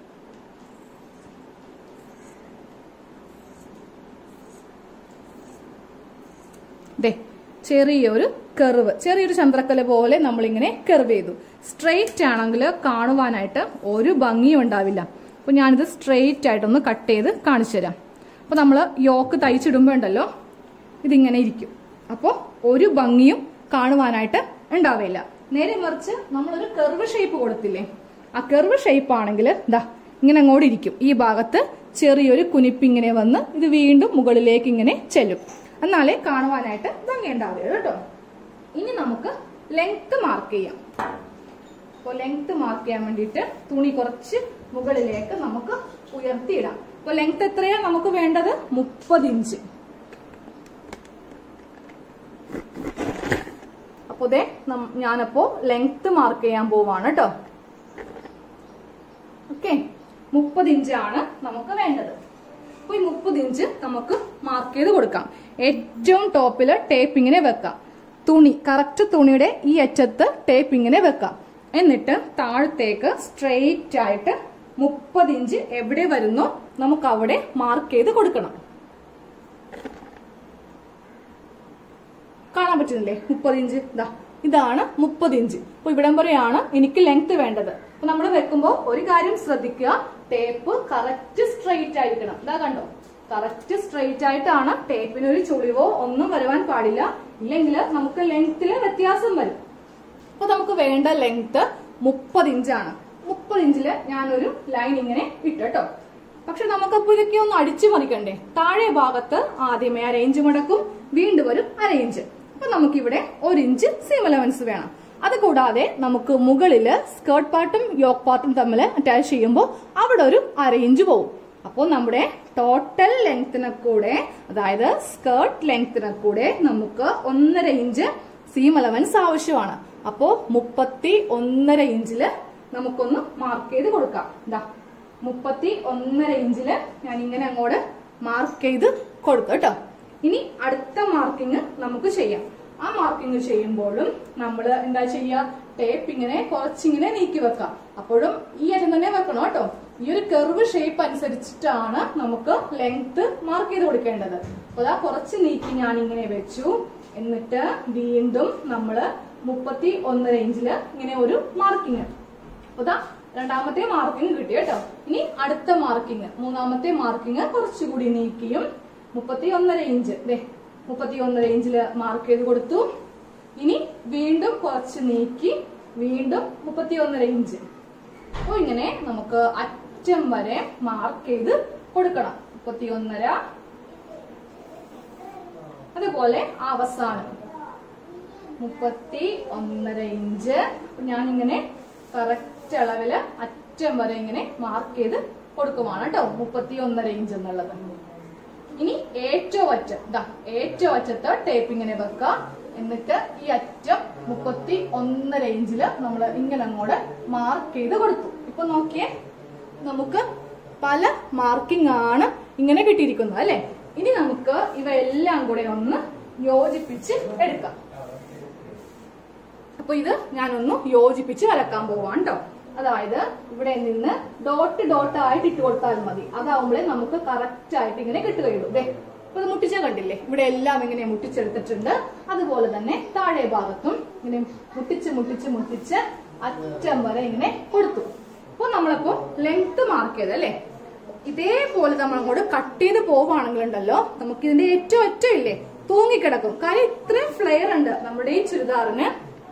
[SPEAKER 1] ദേ ചെറിയൊരു കർവ്, ചെറിയൊരു ചന്ദ്രക്കല പോലെ നമ്മളിങ്ങനെ കർവ് ചെയ്തു. സ്ട്രെയിറ്റ് ആണെങ്കിൽ കാണുവാനായിട്ട് ഒരു ഭംഗിയും ഉണ്ടാവില്ല. അപ്പൊ ഞാനിത് സ്ട്രെയിറ്റ് ആയിട്ടൊന്ന് കട്ട് ചെയ്ത് കാണിച്ചു തരാം. അപ്പൊ നമ്മൾ യോക്ക് തയ്ച്ചിടുമ്പോ ഉണ്ടല്ലോ ഇതിങ്ങനെ ഇരിക്കും. അപ്പോൾ ഒരു ഭംഗിയും കാണുവാനായിട്ട് ഉണ്ടാവില്ല. നേരെ മറിച്ച് നമ്മളൊരു കർവ് ഷേപ്പ് കൊടുത്തില്ലേ, ആ കർവ് ഷേപ്പ് ആണെങ്കിൽ ദാ ഇങ്ങനെ അങ്ങോട്ട് ഇരിക്കും. ഈ ഭാഗത്ത് ചെറിയൊരു കുനിപ്പിങ്ങനെ വന്ന് ഇത് വീണ്ടും മുകളിലേക്ക് ഇങ്ങനെ ചെല്ലും. എന്നാലേ കാണുവാനായിട്ട് ഭംഗി ഉണ്ടാവില്ല കേട്ടോ. ഇനി നമുക്ക് ലെങ്ത് മാർക്ക് ചെയ്യാം. അപ്പോൾ ലെങ്ത് മാർക്ക് ചെയ്യാൻ വേണ്ടിയിട്ട് തുണി കുറച്ച് മുകളിലേക്ക് നമുക്ക് ഉയർത്തിയിടാം. അപ്പൊ ലെങ്ത് എത്രയാ നമുക്ക് വേണ്ടത്? മുപ്പത് ഇഞ്ച്. അപ്പൊ ദേ ഞാനപ്പോ ലെങ്ത് മാർക്ക് ചെയ്യാൻ പോവാണ് കേട്ടോ. ഓക്കെ, മുപ്പത് ഇഞ്ചാണ് നമുക്ക് വേണ്ടത്. അപ്പൊ ഈ മുപ്പത് ഇഞ്ച് നമുക്ക് മാർക്ക് ചെയ്ത് കൊടുക്കാം. ഏറ്റവും ടോപ്പില് ടേപ്പ് ഇങ്ങനെ വെക്കാം. തുണി കറക്റ്റ് തുണിയുടെ ഈ അറ്റത്ത് ടേപ്പ് ഇങ്ങനെ വെക്കാം. എന്നിട്ട് താഴത്തേക്ക് സ്ട്രെയിറ്റ് ആയിട്ട് മുപ്പത് ഇഞ്ച് എവിടെ വരുന്നോ നമുക്ക് അവിടെ മാർക്ക് ചെയ്ത് കൊടുക്കണം. കാണാൻ പറ്റുന്നില്ലേ മുപ്പത് ഇഞ്ച്? ഇതാ ഇതാണ് മുപ്പത് ഇഞ്ച്. അപ്പൊ ഇവിടം വരെയാണ് എനിക്ക് ലെങ്ത് വേണ്ടത്. അപ്പൊ നമ്മൾ വെക്കുമ്പോ ഒരു കാര്യം ശ്രദ്ധിക്കുക, ടേപ്പ് കറക്റ്റ് സ്ട്രെയിറ്റ് ആയിരിക്കണം. ഇതാ കണ്ടോ, കറക്റ്റ് സ്ട്രെയിറ്റ് ആയിട്ടാണ്. ടേപ്പിന് ഒരു ചുളിവോ ഒന്നും വരുവാൻ പാടില്ല, ഇല്ലെങ്കിൽ നമുക്ക് ലെങ്ത്തില് വ്യത്യാസം വരും. അപ്പൊ നമുക്ക് വേണ്ട ലെങ്ത് മുപ്പത് ഇഞ്ചാണ്. മുപ്പത് ഇഞ്ചില് ഞാനൊരു ലൈൻ ഇങ്ങനെ ഇട്ടോ. പക്ഷെ നമുക്കപ്പോ ഇതൊക്കെ ഒന്ന് അടിച്ചു മറിക്കണ്ടേ. താഴെ ഭാഗത്ത് ആദ്യമേ അരയിഞ്ച് മടക്കും, വീണ്ടും വരും അരയിഞ്ച്. അപ്പൊ നമുക്കിവിടെ ഒരു ഇഞ്ച് സീം അലവൻസ് വേണം. അത് കൂടാതെ നമുക്ക് മുകളില് സ്കേർട്ട് പാർട്ടും യോക്ക് പാർട്ടും തമ്മിൽ അറ്റാച്ച് ചെയ്യുമ്പോൾ അവിടെ ഒരു അര ഇഞ്ച് പോകും. അപ്പോൾ നമ്മുടെ ടോട്ടൽ ലെങ്തിനെ കൂടെ, അതായത് സ്കേർട്ട് ലെങ്തിനെ കൂടെ നമുക്ക് ഒന്നര ഇഞ്ച് സീം അലവൻസ് ആവശ്യമാണ്. അപ്പോ മുപ്പത്തി ഒന്നര ഇഞ്ചില് നമുക്കൊന്ന് മാർക്ക് ചെയ്ത് കൊടുക്കാം. ഇതാ മുപ്പത്തി ഒന്നര ഇഞ്ചില് ഞാൻ ഇങ്ങനെ അങ്ങോട്ട് മാർക്ക് ചെയ്ത് കൊടുത്തു കേട്ടോ. ഇനി അടുത്ത മാർക്കിങ് നമുക്ക് ചെയ്യാം. ആ മാർക്കിങ് ചെയ്യുമ്പോഴും നമ്മൾ എന്താ ചെയ്യുക, ടേപ്പ് ഇങ്ങനെ കുറച്ചിങ്ങനെ നീക്കി വെക്കാം. അപ്പോഴും ഈ അറ്റം തന്നെ വെക്കണം കേട്ടോ. ഈ ഒരു കർവ് ഷേപ്പ് അനുസരിച്ചിട്ടാണ് നമുക്ക് ലെങ്ത് മാർക്ക് ചെയ്ത് കൊടുക്കേണ്ടത്. അപ്പൊ അതാ കുറച്ച് നീക്കി ഞാൻ ഇങ്ങനെ വെച്ചു. എന്നിട്ട് വീണ്ടും നമ്മള് മുപ്പത്തി ഒന്നര ഇഞ്ചില് ഇങ്ങനെ ഒരു മാർക്കിങ്. അപ്പൊ അതാ രണ്ടാമത്തെ മാർക്കിങ് കിട്ടി കേട്ടോ. ഇനി അടുത്ത മാർക്കിങ്, മൂന്നാമത്തെ മാർക്കിങ് കുറച്ചുകൂടി നീക്കിയും മുപ്പത്തി ഒന്നര ഇഞ്ച് ദേ മുപ്പത്തി ഒന്നര ഇഞ്ചില് മാർക്ക് ചെയ്ത് കൊടുത്തു. ഇനി വീണ്ടും കുറച്ച് നീക്കി വീണ്ടും മുപ്പത്തി ഒന്നര ഇഞ്ച്. അപ്പൊ ഇങ്ങനെ നമുക്ക് അറ്റം വരെ മാർക്ക് ചെയ്ത് കൊടുക്കണം. മുപ്പത്തി ഒന്നര, അതുപോലെ അവസാനം മുപ്പത്തി ഒന്നര ഇഞ്ച്. ഞാനിങ്ങനെ കറക്റ്റ് അളവില് അറ്റം വരെ ഇങ്ങനെ മാർക്ക് ചെയ്ത് കൊടുക്കുവാണ് കേട്ടോ, മുപ്പത്തി ഒന്നര ഇഞ്ച് എന്നുള്ളത്. ഇനി ഏറ്റവും അറ്റം, ഇതാ ഏറ്റവും അറ്റത്ത് ടേപ്പ് ഇങ്ങനെ വെക്കുക. എന്നിട്ട് ഈ അറ്റം മുപ്പത്തി ഒന്നര ഇഞ്ചില് നമ്മൾ ഇങ്ങനെ അങ്ങോട്ട് മാർക്ക് ചെയ്ത് കൊടുത്തു. ഇപ്പൊ നോക്കിയേ, നമുക്ക് പല മാർക്കിംഗ് ആണ് ഇങ്ങനെ കിട്ടിയിരിക്കുന്നത് അല്ലെ. ഇനി നമുക്ക് ഇവയെല്ലാം കൂടെ ഒന്ന് യോജിപ്പിച്ച് എടുക്കാം. അപ്പൊ ഇത് ഞാനൊന്ന് യോജിപ്പിച്ച് വരക്കാൻ പോവാണ് കേട്ടോ. അതായത് ഇവിടെ നിന്ന് ഡോട്ട് ഡോട്ട് ആയിട്ട് ഇട്ട് കൊടുത്താൽ മതി. അതാവുമ്പോഴേ നമുക്ക് കറക്റ്റ് ആയിട്ട് ഇങ്ങനെ കിട്ടുകയുള്ളൂ. ദേ ഇപ്പൊ ഇത് മുട്ടിച്ച കണ്ടില്ലേ, ഇവിടെ എല്ലാം ഇങ്ങനെ മുട്ടിച്ചെടുത്തിട്ടുണ്ട്. അതുപോലെ തന്നെ താഴെ ഭാഗത്തും ഇങ്ങനെ മുട്ടിച്ച് മുട്ടിച്ച് മുട്ടിച്ച് അറ്റം വരെ ഇങ്ങനെ കൊടുത്തു. അപ്പൊ നമ്മളിപ്പോ ലെങ്ത് മാർക്ക് ചെയ്ത് അല്ലെ, ഇതേപോലെ നമ്മൾ അങ്ങോട്ട് കട്ട് ചെയ്ത് പോവുകയാണെങ്കിലുണ്ടല്ലോ നമുക്ക് ഇതിന്റെ ഏറ്റവും അറ്റം ഇല്ലേ തൂങ്ങിക്കിടക്കും. കാര്യം ഇത്രയും ഫ്ലെയർ ഉണ്ട് നമ്മുടെ ഈ ചുരിദാറിന്.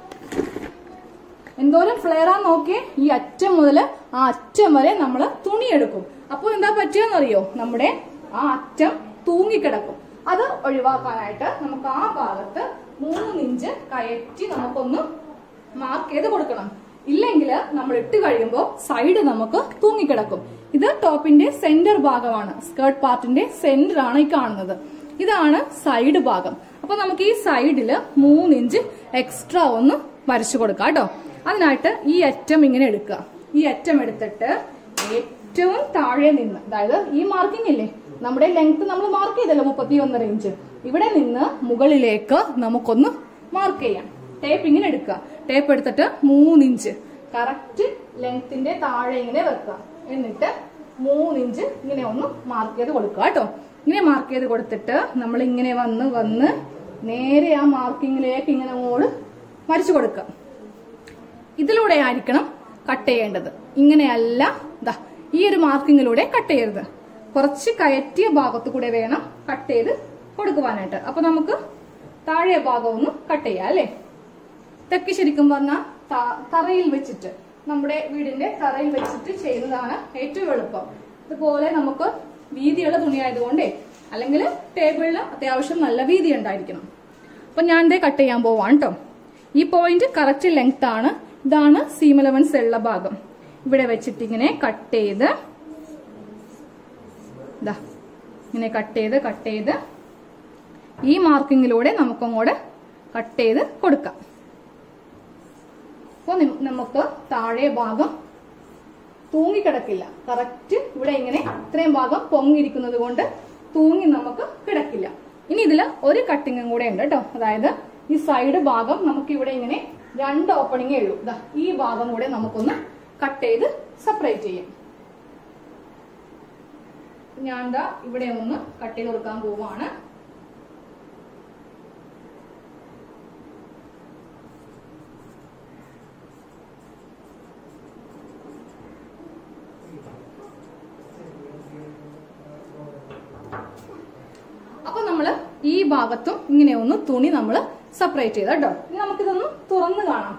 [SPEAKER 1] എന്തോരം ഫ്ലെയറാ നോക്കിയേ. ഈ അറ്റം മുതൽ ആ അറ്റം വരെ നമ്മൾ തുണിയെടുക്കും. അപ്പൊ എന്താ പറ്റുകയെന്നറിയോ, നമ്മുടെ ആ അറ്റം തൂങ്ങിക്കിടക്കും. അത് ഒഴിവാക്കാനായിട്ട് നമുക്ക് ആ ഭാഗത്ത് മൂന്ന് ഇഞ്ച് കയറ്റി നമുക്കൊന്ന് മാർക്ക് ചെയ്ത് കൊടുക്കണം. ഇല്ലെങ്കിൽ നമ്മൾ ഇട്ട് കഴിയുമ്പോൾ സൈഡ് നമുക്ക് തൂങ്ങിക്കിടക്കും. ഇത് ടോപ്പിന്റെ സെന്റർ ഭാഗമാണ്, സ്കേർട്ട് പാർട്ടിന്റെ സെന്റർ ആണ് ഈ കാണുന്നത്. ഇതാണ് സൈഡ് ഭാഗം. അപ്പൊ നമുക്ക് ഈ സൈഡില് മൂന്ന് ഇഞ്ച് എക്സ്ട്രാ ഒന്ന് വരച്ചു കൊടുക്കാം കേട്ടോ. അതിനായിട്ട് ഈ അറ്റം ഇങ്ങനെ എടുക്കുക. ഈ അറ്റം എടുത്തിട്ട് ഏറ്റവും താഴെ നിന്ന്, അതായത് ഈ മാർക്കിംഗ് ഇല്ലേ, നമ്മുടെ ലെങ്ത് നമ്മൾ മാർക്ക് ചെയ്തല്ലോ മുപ്പത്തി ഒന്നര ഇഞ്ച്, ഇവിടെ നിന്ന് മുകളിലേക്ക് നമുക്കൊന്ന് മാർക്ക് ചെയ്യാം. ടേപ്പ് ഇങ്ങനെ എടുക്കുക, ടേപ്പ് എടുത്തിട്ട് മൂന്നിഞ്ച് കറക്റ്റ് ലെങ്ത്തിന്റെ താഴെ ഇങ്ങനെ വെക്കുക. എന്നിട്ട് മൂന്നിഞ്ച് ഇങ്ങനെ ഒന്ന് മാർക്ക് ചെയ്ത് കൊടുക്കുക കേട്ടോ. ഇങ്ങനെ മാർക്ക് ചെയ്ത് കൊടുത്തിട്ട് നമ്മൾ ഇങ്ങനെ വന്ന് വന്ന് നേരെ ആ മാർക്കിങ്ങിലേക്ക് ഇങ്ങനെ അങ്ങോട്ട് വരച്ചു കൊടുക്കുക. ഇതിലൂടെ ആയിരിക്കണം കട്ട് ചെയ്യേണ്ടത്, ഇങ്ങനെയല്ല ദാ ഈ ഒരു മാർക്കിങ്ങിലൂടെ കട്ട് ചെയ്യരുത്. കുറച്ച് കയറ്റിയ ഭാഗത്തു കൂടെ വേണം കട്ട് ചെയ്ത് കൊടുക്കുവാനായിട്ട്. അപ്പൊ നമുക്ക് താഴെ ഭാഗം ഒന്ന് കട്ട് ചെയ്യാം അല്ലെ. ഇതൊക്കെ ശരിക്കും പറഞ്ഞാൽ തറയിൽ വെച്ചിട്ട്, നമ്മുടെ വീടിന്റെ തറയിൽ വെച്ചിട്ട് ചെയ്യുന്നതാണ് ഏറ്റവും എളുപ്പം. ഇതുപോലെ നമുക്ക് വീതിയുള്ള തുണിയായതുകൊണ്ടേ, അല്ലെങ്കിൽ ടേബിളിൽ അത്യാവശ്യം നല്ല വീതി ഉണ്ടായിരിക്കണം. അപ്പൊ ഞാൻ ഇതേ കട്ട് ചെയ്യാൻ പോവാണ് കേട്ടോ. ഈ പോയിന്റ് കറക്റ്റ് ലെങ്ത് ആണ്. ഇതാണ് സീം അലവൻസ് ഉള്ള ഭാഗം. ഇവിടെ വെച്ചിട്ട് ഇങ്ങനെ കട്ട് ചെയ്ത് ഇതാ ഇങ്ങനെ കട്ട് ചെയ്ത് കട്ട് ചെയ്ത് ഈ മാർക്കിങ്ങിലൂടെ നമുക്കങ്ങോട്ട് കട്ട് ചെയ്ത് കൊടുക്കാം. അപ്പൊ നമുക്ക് താഴെ ഭാഗം തൂങ്ങിക്കിടക്കില്ല. കറക്റ്റ് ഇവിടെ ഇങ്ങനെ ഇത്രയും ഭാഗം പൊങ്ങിയിരിക്കുന്നത് കൊണ്ട് തൂങ്ങി നമുക്ക് കിടക്കില്ല. ഇനി ഇതിൽ ഒരു കട്ടിങ്ങും കൂടെ ഉണ്ട് കേട്ടോ. അതായത് ഈ സൈഡ് ഭാഗം നമുക്ക് ഇവിടെ ഇങ്ങനെ രണ്ട് ഓപ്പണിങ്ങേ ഉള്ളൂ. ഇതാ ഈ ഭാഗം കൂടെ നമുക്കൊന്ന് കട്ട് ചെയ്ത് സെപ്പറേറ്റ് ചെയ്യും. ഞാൻ ദാ ഇവിടെ ഒന്ന് കട്ട് ചെയ്ത് കൊടുക്കാൻ പോവാണ്. അപ്പൊ നമ്മള് ഈ ഭാഗത്തും ഇങ്ങനെ ഒന്ന് തുണി നമ്മൾ സെപ്പറേറ്റ് ചെയ്ത കേട്ടോ. ഇനി നമുക്കിതൊന്ന് തുറന്ന് കാണാം.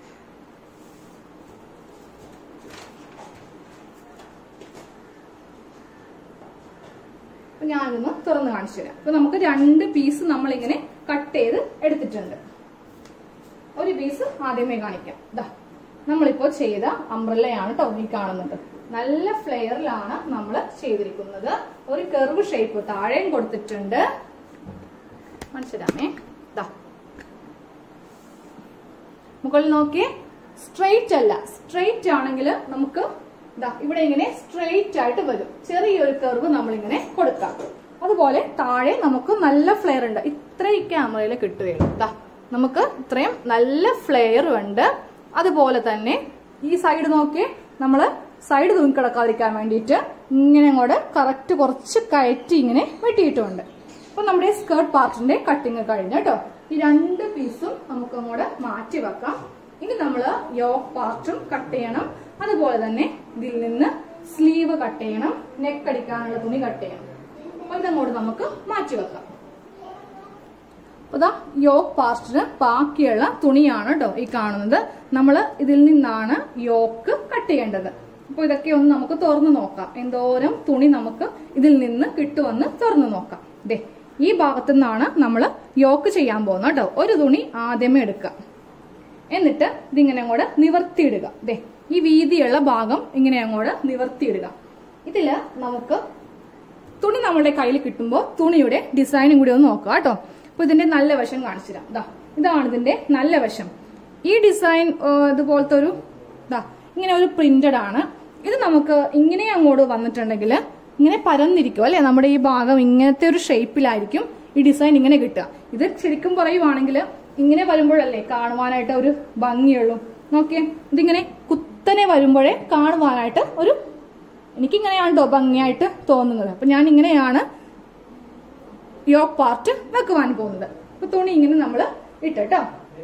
[SPEAKER 1] ഞാനൊന്ന് തുറന്ന് കാണിച്ചു തരാം. അപ്പൊ നമുക്ക് രണ്ട് പീസ് നമ്മളിങ്ങനെ കട്ട് ചെയ്ത് എടുത്തിട്ടുണ്ട്. ഒരു പീസ് ആദ്യമേ കാണിക്കാം. ഇതാ നമ്മളിപ്പോ ചെയ്ത അംബ്രല്ലയാണ് കേട്ടോ ഈ കാണുന്നത്. നല്ല ഫ്ലെയറിലാണ് നമ്മൾ ചെയ്തിരിക്കുന്നത്. ഒരു കർവ് ഷേപ്പ് താഴെയും കൊടുത്തിട്ടുണ്ട്. മനസ്സിലാമേ? ഇതാ മുകളിൽ നോക്കിയേ, സ്ട്രെയിറ്റ് അല്ല. സ്ട്രെയിറ്റ് ആണെങ്കിൽ നമുക്ക് ഇതാ ഇവിടെ ഇങ്ങനെ സ്ട്രെയിറ്റ് ആയിട്ട് വരും. ചെറിയൊരു കർവ് നമ്മളിങ്ങനെ കൊടുക്കാം. അതുപോലെ താഴെ നമുക്ക് നല്ല ഫ്ലെയർ ഉണ്ട്. ഇത്രയും ക്യാമറയിൽ കിട്ടുകയുള്ളൂ. ഇതാ നമുക്ക് ഇത്രയും നല്ല ഫ്ലെയർ ഉണ്ട്. അതുപോലെ തന്നെ ഈ സൈഡ് നോക്കിയേ, നമ്മള് സൈഡ് തൂങ്ങിക്കിടക്കാതിരിക്കാൻ വേണ്ടിയിട്ട് ഇങ്ങനെ അങ്ങോട്ട് കറക്റ്റ് കുറച്ച് കയറ്റി ഇങ്ങനെ വെട്ടിയിട്ടുണ്ട്. അപ്പൊ നമ്മുടെ സ്കേർട്ട് പാർട്ടിന്റെ കട്ടിങ് കഴിഞ്ഞു കേട്ടോ. ഈ രണ്ട് പീസും നമുക്ക് അങ്ങോട്ട് മാറ്റി വെക്കാം. ഇനി നമ്മള് യോക്ക് പാർട്ടും കട്ട് ചെയ്യണം. അതുപോലെ തന്നെ ഇതിൽ നിന്ന് സ്ലീവ് കട്ട് ചെയ്യണം, നെക്ക് അടിക്കാനുള്ള തുണി കട്ട് ചെയ്യണം. അപ്പൊ ഇതങ്ങോട്ട് നമുക്ക് മാറ്റി വെക്കാം. അപ്പൊ ഇതാ യോക്ക് പാർട്ടിന് ബാക്കിയുള്ള തുണിയാണ് കേട്ടോ ഈ കാണുന്നത്. നമ്മൾ ഇതിൽ നിന്നാണ് യോക്ക് കട്ട് ചെയ്യേണ്ടത്. അപ്പൊ ഇതൊക്കെ ഒന്ന് നമുക്ക് തുറന്നു നോക്കാം. എന്തോരം തുണി നമുക്ക് ഇതിൽ നിന്ന് കിട്ടുമെന്ന് തുറന്നു നോക്കാം. ദേ ഈ ഭാഗത്തു നിന്നാണ് നമ്മൾ യോക്ക് ചെയ്യാൻ പോകുന്നത് കേട്ടോ. ഒരു തുണി ആദ്യമേ എടുക്കുക, എന്നിട്ട് ഇതിങ്ങനെ അങ്ങോട്ട് നിവർത്തിയിടുക. ദേ ഈ വീതിയുള്ള ഭാഗം ഇങ്ങനെ അങ്ങോട്ട് നിവർത്തിയിടുക. ഇതില് നമുക്ക് തുണി നമ്മളുടെ കയ്യിൽ കിട്ടുമ്പോൾ തുണിയുടെ ഡിസൈനും കൂടി ഒന്ന് നോക്കുക കേട്ടോ. അപ്പൊ ഇതിന്റെ നല്ല വശം കാണിച്ചു തരാം. ഇതാ ഇതാണ് ഇതിന്റെ നല്ല വശം. ഈ ഡിസൈൻ ഇതുപോലത്തെ ഒരു ഇതാ ഇങ്ങനെ ഒരു പ്രിന്റഡ് ആണ്. ഇത് നമുക്ക് ഇങ്ങനെ അങ്ങോട്ട് വന്നിട്ടുണ്ടെങ്കിൽ ഇങ്ങനെ പരന്നിരിക്കും അല്ലെ. നമ്മുടെ ഈ ഭാഗം ഇങ്ങനത്തെ ഒരു ഷേപ്പിലായിരിക്കും ഈ ഡിസൈൻ ഇങ്ങനെ കിട്ടുക. ഇത് ശരിക്കും പറയുവാണെങ്കിൽ ഇങ്ങനെ വരുമ്പോഴല്ലേ കാണുവാനായിട്ട് ഒരു ഭംഗിയുള്ളൂ. നോക്കിയേ, ഇതിങ്ങനെ കുത്തനെ വരുമ്പോഴേ കാണുവാനായിട്ട് ഒരു എനിക്കിങ്ങനെയാണ് കേട്ടോ ഭംഗിയായിട്ട് തോന്നുന്നത്. അപ്പൊ ഞാൻ ഇങ്ങനെയാണ് യോക്ക് പാർട്ട് വെക്കുവാൻ പോകുന്നത്. അപ്പൊ തുണി ഇങ്ങനെ നമ്മൾ ഇട്ടോ.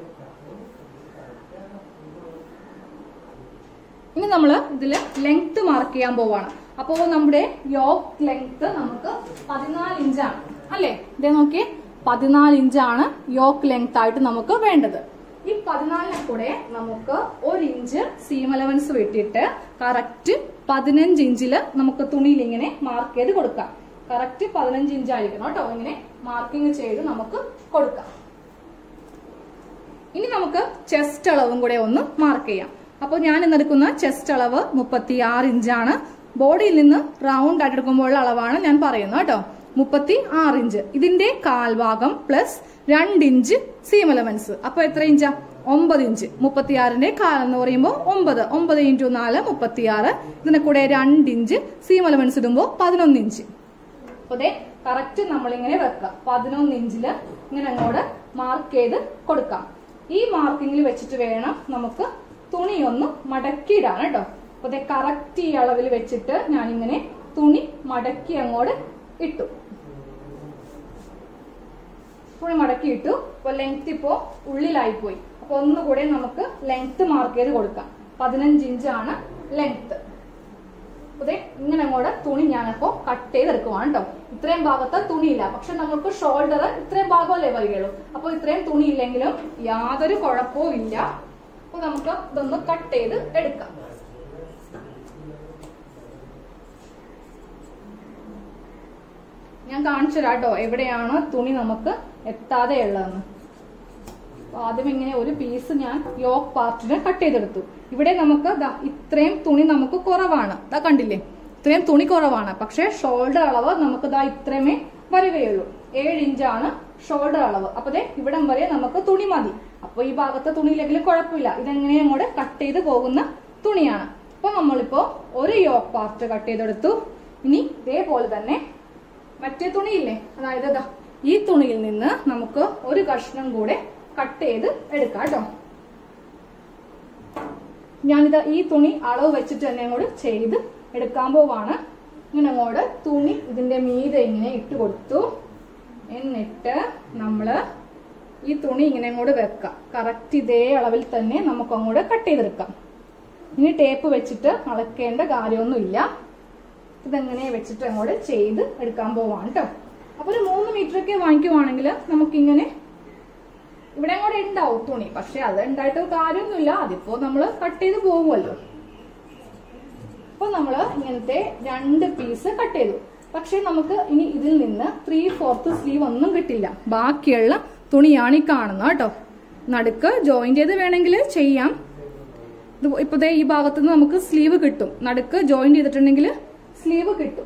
[SPEAKER 1] ഇനി നമ്മൾ ഇതില് ലെങ്ത് മാർക്ക് ചെയ്യാൻ പോവാണ്. അപ്പോ നമ്മുടെ യോക്ക് ലെങ്ത് നമുക്ക് പതിനാല് ഇഞ്ചാണ് അല്ലെ. ഇതേ നോക്കിയേ, പതിനാല് ഇഞ്ചാണ് യോക്ക് ലെങ്ത് ആയിട്ട് നമുക്ക് വേണ്ടത്. ഈ പതിനാലിനെ കൂടെ നമുക്ക് ഒരു ഇഞ്ച് സീം അലവൻസ് വെട്ടിയിട്ട് കറക്റ്റ് പതിനഞ്ച് ഇഞ്ചില് നമുക്ക് തുണിയിൽ ഇങ്ങനെ മാർക്ക് ചെയ്ത് കൊടുക്കാം. കറക്റ്റ് പതിനഞ്ച് ഇഞ്ച് ആയിരിക്കണം കേട്ടോ. ഇങ്ങനെ മാർക്കിങ് ചെയ്ത് നമുക്ക് കൊടുക്കാം. ഇനി നമുക്ക് ചെസ്റ്റ് അളവും കൂടെ ഒന്ന് മാർക്ക് ചെയ്യാം. അപ്പൊ ഞാൻ ഇന്നെടുക്കുന്ന ചെസ്റ്റ് അളവ് മുപ്പത്തി ആറ് ഇഞ്ചാണ്. ബോഡിയിൽ നിന്ന് റൗണ്ട് ആയിട്ട് എടുക്കുമ്പോഴുള്ള അളവാണ് ഞാൻ പറയുന്നത് കേട്ടോ. മുപ്പത്തി ആറ് ഇഞ്ച്. ഇതിന്റെ കാൽഭാഗം പ്ലസ് രണ്ട് ഇഞ്ച് സീം അലവൻസ്. അപ്പൊ എത്ര ഇഞ്ചാ? ഒമ്പത് ഇഞ്ച്. മുപ്പത്തിയാറിന്റെ കാൽ എന്ന് പറയുമ്പോൾ ഒമ്പത് ഒമ്പത് ഇൻറ്റു നാല് മുപ്പത്തിയാറ്. ഇതിന്റെ കൂടെ രണ്ട് ഇഞ്ച് സീം അലവൻസ് ഇടുമ്പോൾ പതിനൊന്ന് ഇഞ്ച്. അപ്പൊ അതെ കറക്റ്റ് നമ്മളിങ്ങനെ വെക്കുക. പതിനൊന്ന് ഇഞ്ചില് ഇങ്ങനെ അങ്ങോട്ട് മാർക്ക് ചെയ്ത് കൊടുക്കാം. ഈ മാർക്കിങ്ങിൽ വെച്ചിട്ട് വേണം നമുക്ക് തുണി ഒന്ന് മടക്കിയിടാൻ കേട്ടോ. അപ്പൊ അതെ കറക്റ്റ് ഈ അളവിൽ വെച്ചിട്ട് ഞാനിങ്ങനെ തുണി മടക്കി അങ്ങോട്ട് ഇട്ടു. തുണി മടക്കി ഇട്ടു. അപ്പൊ ലെങ്ത് ഇപ്പോ ഉള്ളിലായി പോയി. അപ്പൊ ഒന്നുകൂടെ നമുക്ക് ലെങ്ത് മാർക്ക് ചെയ്ത് കൊടുക്കാം. പതിനഞ്ച് ഇഞ്ചാണ് ലെങ്ത്. അതെ ഇങ്ങനെ അങ്ങോട്ട് തുണി ഞാനപ്പോ കട്ട് ചെയ്തെടുക്കുവാണ് കേട്ടോ. ഇത്രയും ഭാഗത്ത് തുണിയില്ല, പക്ഷെ നമുക്ക് ഷോൾഡർ ഇത്രയും ഭാഗമല്ലേ വരികയുള്ളൂ. അപ്പൊ ഇത്രയും തുണി ഇല്ലെങ്കിലും യാതൊരു കുഴപ്പവും ഇല്ല. അപ്പൊ നമുക്ക് ഇതൊന്ന് കട്ട് ചെയ്ത് എടുക്കാം. ഞാൻ കാണിച്ചു തരാം കേട്ടോ എവിടെയാണ് തുണി നമുക്ക് എത്താതെ ഉള്ളതെന്ന്. ആദ്യം ഇങ്ങനെ ഒരു പീസ് ഞാൻ യോക്ക് പാർട്ടിന് കട്ട് ചെയ്തെടുത്തു. ഇവിടെ നമുക്ക് ഇത്രയും തുണി നമുക്ക് കുറവാണ്. ഇതാ കണ്ടില്ലേ, ഇത്രയും തുണി കുറവാണ്. പക്ഷെ ഷോൾഡർ അളവ് നമുക്ക് ഇതാ ഇത്രയുമേ വരികയുള്ളൂ. ഏഴ് ഇഞ്ചാണ് ഷോൾഡർ അളവ്. അപ്പൊ ദേ ഇവിടം വരെ നമുക്ക് തുണി മതി. അപ്പൊ ഈ ഭാഗത്തെ തുണിയില്ലെങ്കിലും കുഴപ്പമില്ല. ഇതെങ്ങനെ അങ്ങോട്ട് കട്ട് ചെയ്ത് പോകുന്ന തുണിയാണ്. അപ്പൊ നമ്മളിപ്പോ ഒരു യോക്ക് പാർട്ട് കട്ട് ചെയ്തെടുത്തു. ഇനി ഇതേപോലെ തന്നെ മറ്റേ തുണിയില്ലേ, അതായത് ഇതാ ഈ തുണിയിൽ നിന്ന് നമുക്ക് ഒരു കഷ്ണം കൂടെ കട്ട് ചെയ്ത് എടുക്കാം കേട്ടോ. ഞാനിത് ഈ തുണി അളവ് വെച്ചിട്ട് തന്നെ അങ്ങോട്ട് ചെയ്ത് എടുക്കാൻ പോവാണ്. ഇങ്ങനെ അങ്ങോട്ട് തുണി ഇതിന്റെ മീതെ ഇങ്ങനെ ഇട്ട് കൊടുത്തു. എന്നിട്ട് നമ്മള് ഈ തുണി ഇങ്ങനെ അങ്ങോട്ട് വെക്കാം. കറക്റ്റ് ഇതേ അളവിൽ തന്നെ നമുക്ക് അങ്ങോട്ട് കട്ട് ചെയ്തെടുക്കാം. ഇനി ടേപ്പ് വെച്ചിട്ട് അളക്കേണ്ട കാര്യമൊന്നുമില്ല. ഇതെങ്ങനെ വെച്ചിട്ട് അങ്ങോട്ട് ചെയ്ത് എടുക്കാൻ പോവാണ് കേട്ടോ. അപ്പൊ ഒരു മൂന്ന് മീറ്റർ ഒക്കെ വാങ്ങിക്കുവാണെങ്കിൽ നമുക്കിങ്ങനെ ഇവിടെ അങ്ങോട്ട് ഉണ്ടാവും തുണി. പക്ഷെ അത് ഉണ്ടായിട്ട് കാര്യമൊന്നുമില്ല, അതിപ്പോ നമ്മള് കട്ട് ചെയ്ത് പോകുമല്ലോ. അപ്പൊ നമ്മള് ഇങ്ങനത്തെ രണ്ട് പീസ് കട്ട് ചെയ്തു. പക്ഷെ നമുക്ക് ഇനി ഇതിൽ നിന്ന് ത്രീ ഫോർത്ത് സ്ലീവ് ഒന്നും കിട്ടില്ല. ബാക്കിയുള്ള തുണിയാണ് ഈ കാണുന്നത് കേട്ടോ. നടുക്ക് ജോയിന്റ് ചെയ്ത് വേണമെങ്കിൽ ചെയ്യാം. ഇപ്പതേ ഈ ഭാഗത്തുനിന്ന് നമുക്ക് സ്ലീവ് കിട്ടും. നടുക്ക് ജോയിന്റ് ചെയ്തിട്ടുണ്ടെങ്കിൽ സ്ലീവ് കിട്ടും.